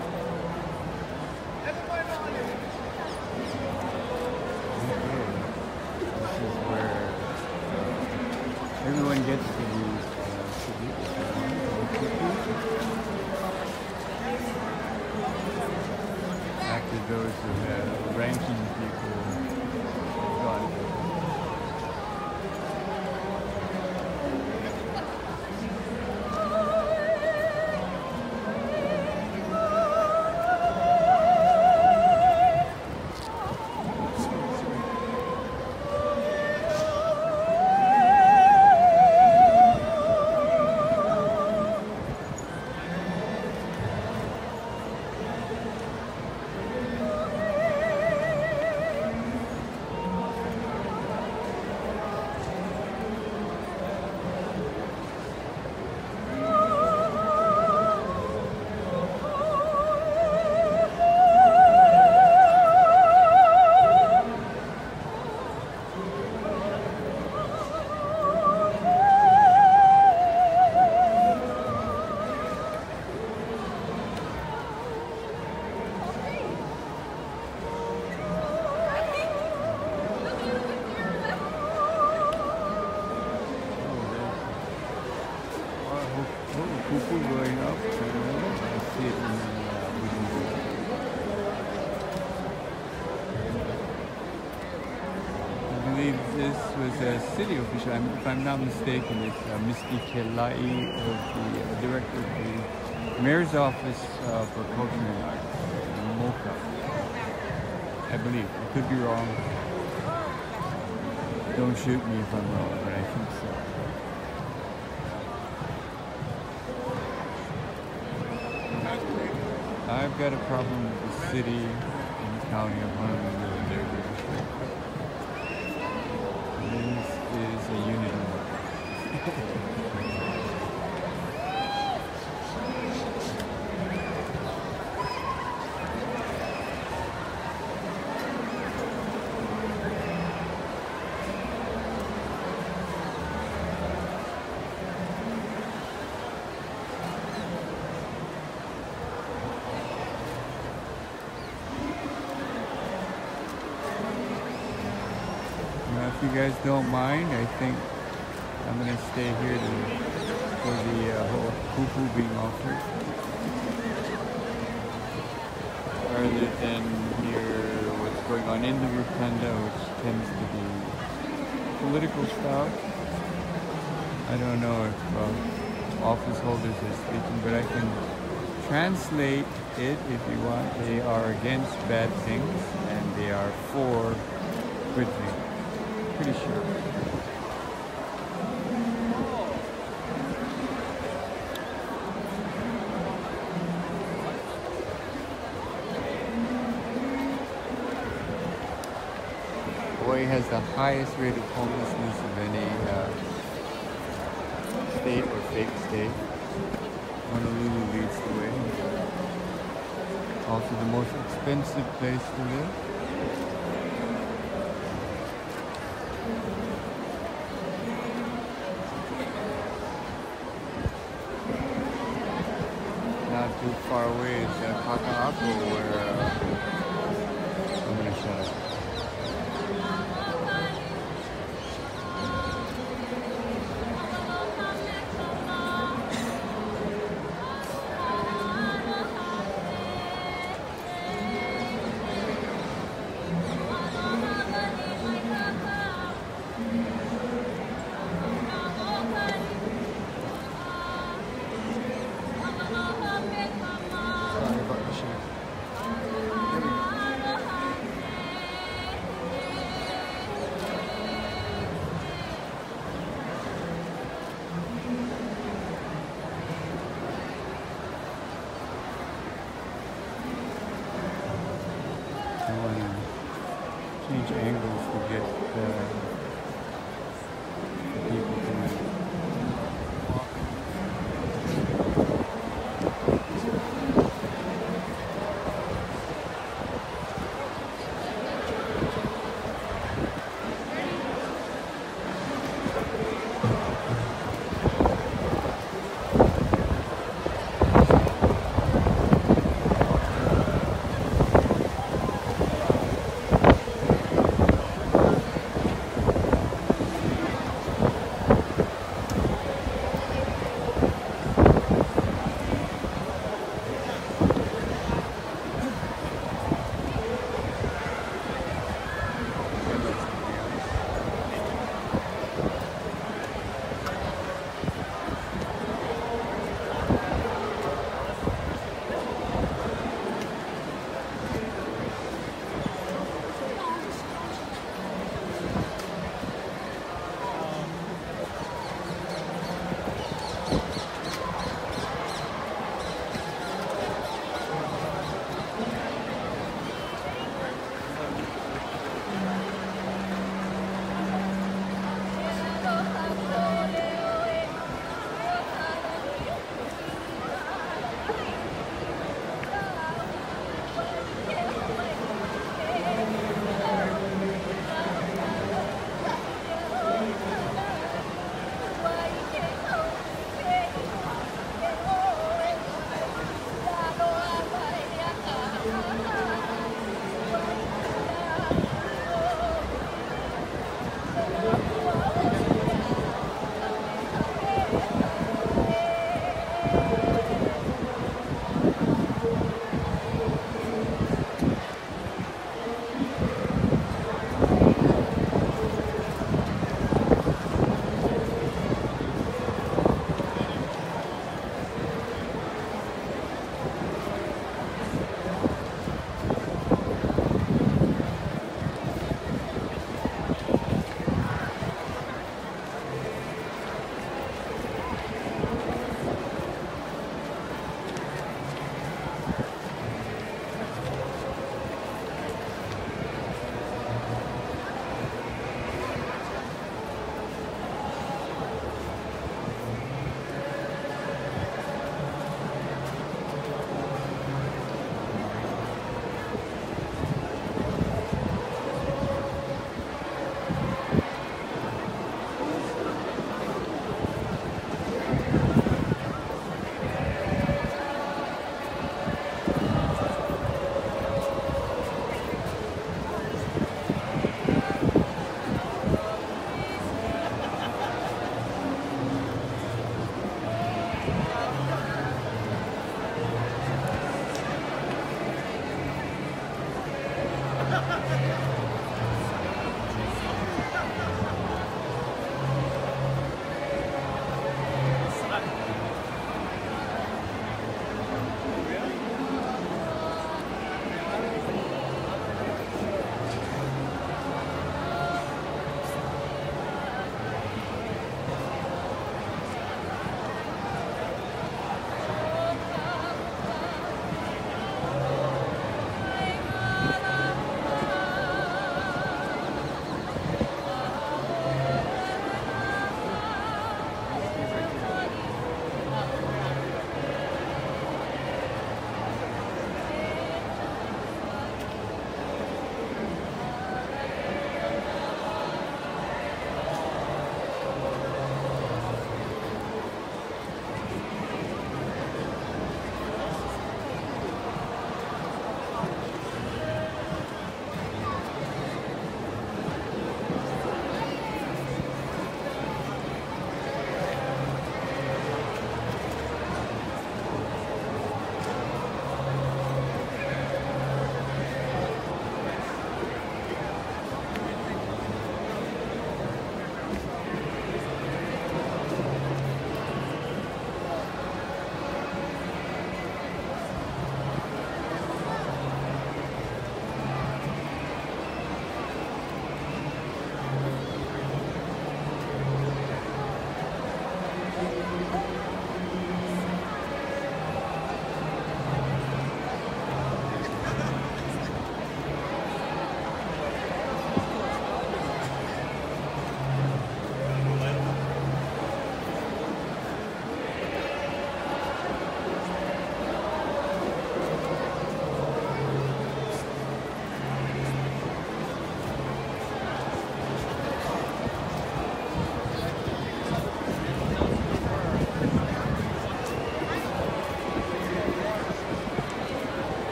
Everybody on it. This is where uh, everyone gets to use uh, tribute if they want. After those who have ranking people gone. Going up, I see it in the uh, wooden board. I believe this was a city official, if I'm not mistaken, it's uh, Mister Kelai, of the uh, director of the Mayor's Office uh, for Culture and Arts in Mocha. I believe. I could be wrong. Don't shoot me if I'm wrong, but I think so. I've got a problem with the city and county of Honolulu and their leadership. This is a unity march. If you guys don't mind, I think I'm going to stay here to, for the uh, whole okupu being offered, rather than hear what's going on in the rotunda, which tends to be political stuff. I don't know if uh, office holders are speaking, but I can translate it if you want. They are against bad things and they are for good things. Pretty sure. Hawaii has the highest rate of homelessness of any uh, state or fake state. Honolulu leads the way. Also the most expensive place to live. Not too far away is uh, Kaka'ako, where uh, I'm gonna shut up. Change angles to get the, the people to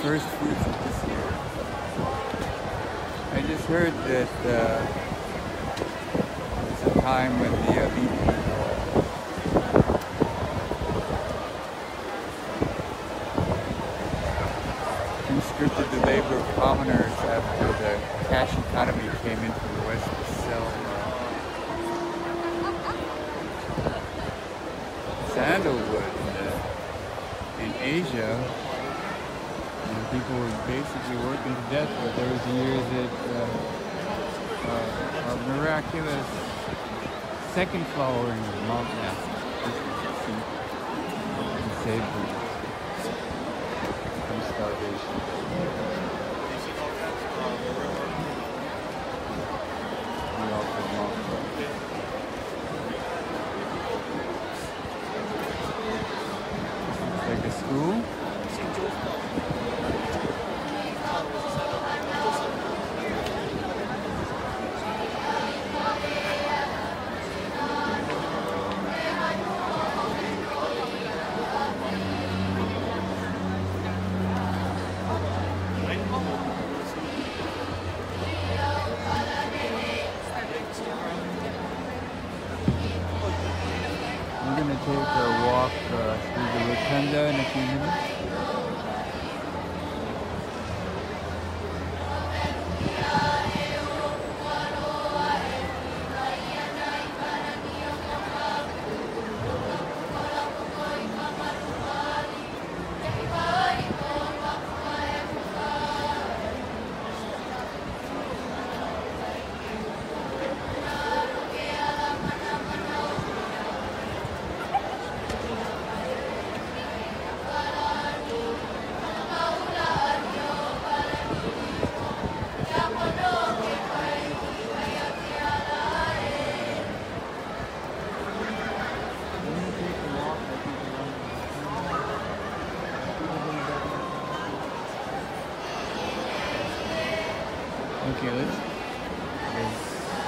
first fruits of this year. I just heard that uh, it's a time when the elite people conscripted the labor of commoners after the cash economy came into the West to sell uh, sandalwood in, in Asia. And people were basically working to death, but there was a year that uh, uh, a miraculous second flowering of mountain apples and saved them from starvation. We offered mountain. Looks like a school. We're going to take a walk uh, through the rotunda in a few minutes. Okay, let's, let's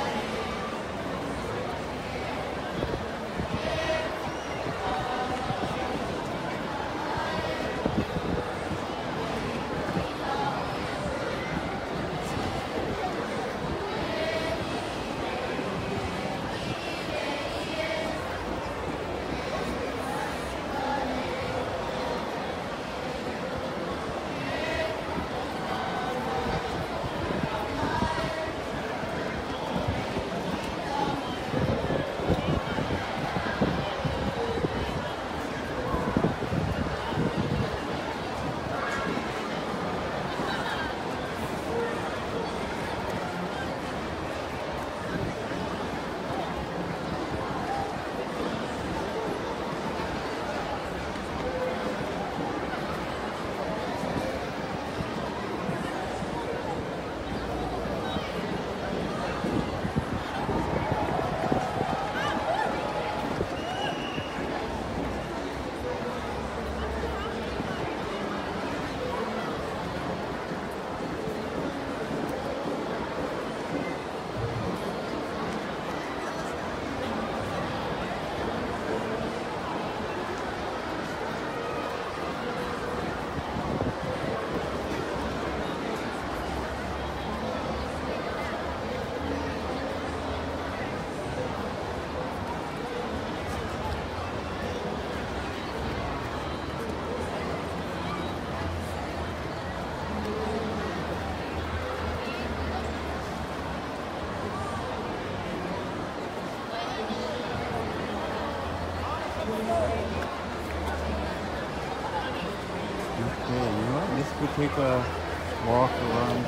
we take a walk around.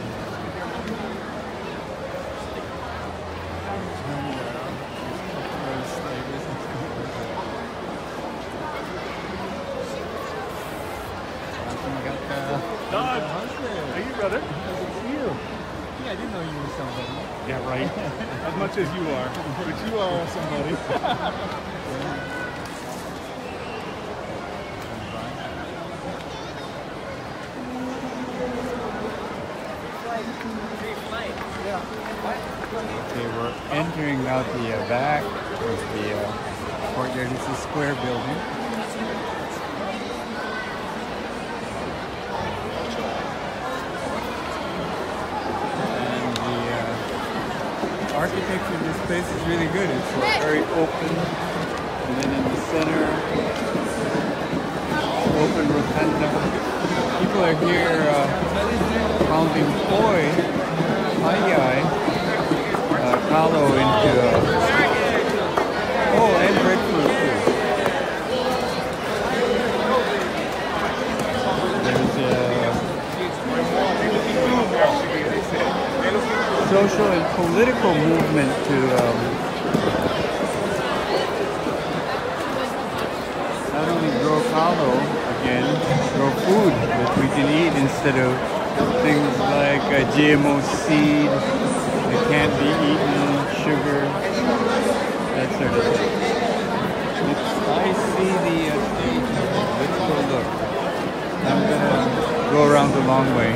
Dog! How you, brother? It's you. Yeah, I didn't know you were somebody. Yeah, right. As much as you are. But you are somebody. Okay, we're entering out the uh, back of the uh, courtyard. It's a square building. architecture in this place is really good. It's uh, very open. And then in the center, open rotunda. People are here uh, pounding poi, hai uh, kalo into uh, oh, and breadfruit too. There's a social and political movement to um, not only grow kalo again, grow food that we can eat instead of things like a G M O seed that can't be eaten, sugar, that sort of thing. I see the uh, stage. Let's go look. I'm gonna go around the long way.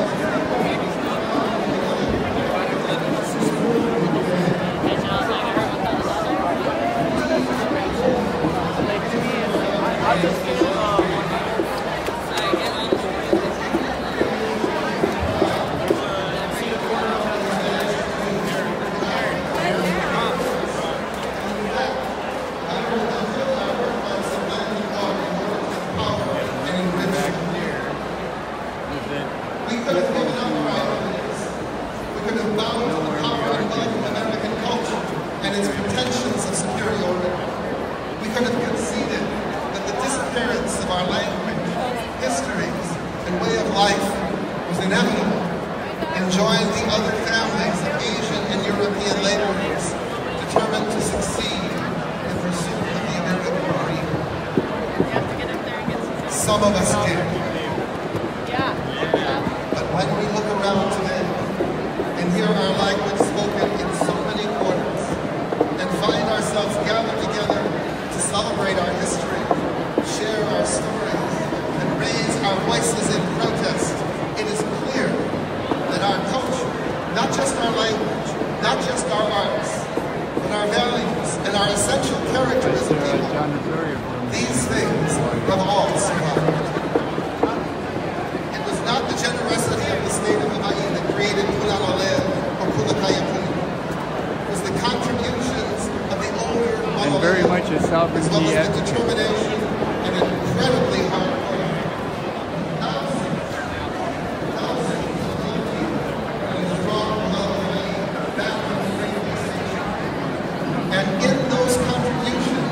Some of us did. Yeah. But when we look around today and hear our language spoken in so many quarters and find ourselves gathered together to celebrate our history, share our stories, and raise our voices in protest, it is clear that our culture, not just our language, not just our arts, but our values and our essential character as a people, these things have all survived. It was not the generosity of the state of Hawaii that created Kulalolea or Kulakayapuni. It was the contributions of the older and very much a sovereignty as well as advocate. the determination and incredibly hard work. Thousands, thousands of young people and strong love back from the great extinction. And in those contributions,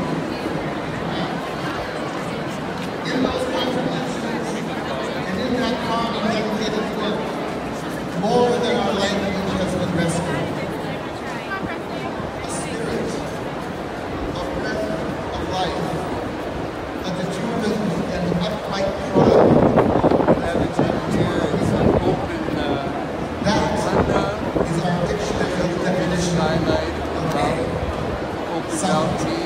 in those contributions, and in that hard and dedicated work, more than our language has been rescued. A spirit, a breath of life, a determined and upright pride. That is our dictionary definition of sovereignty.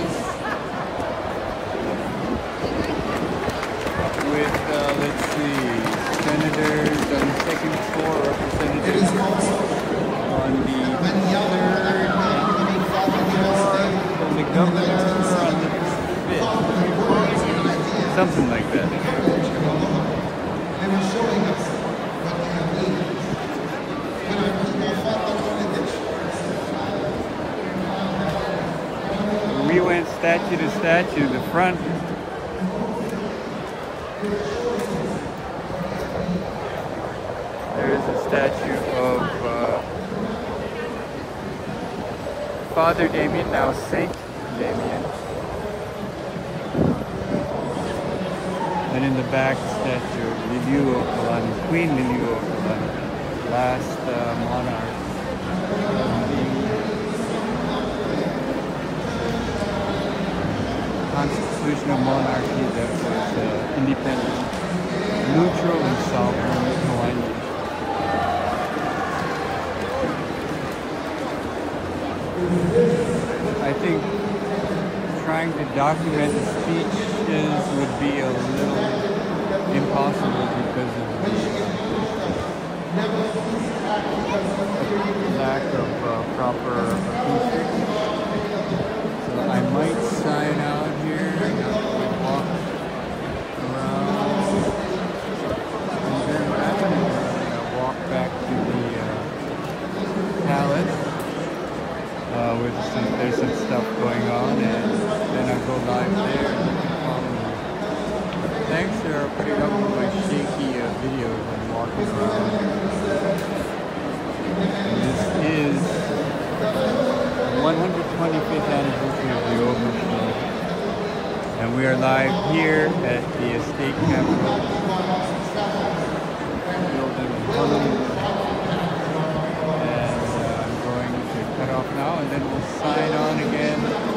With, uh, let's see, senators on the second floor, representatives on the third floor, and the governor on the fifth. Something like that. They were showing us what they have needed. When our people fought their own addictions. We went statue to statue. The front there is a statue of uh, Father Damien, now Saint Damien. And in the back, a statue of Liliu Okalani, Queen Liliu Okalani, last uh, monarch of the constitutional monarchy that was uh, independent, neutral and sovereign Hawaiian Nation. I think trying to document speeches would be a little impossible because of the lack of uh, proper acoustics. So I might sign out here and walk around, and then what I'm going to do is walk back to the uh, palace. trouble with my shaky uh, videos and walking around. And this is the one hundred twenty-fifth anniversary of the Overthrow. And we are live here at the State Capitol building in Honolulu. And uh, I'm going to cut off now and then we'll sign on again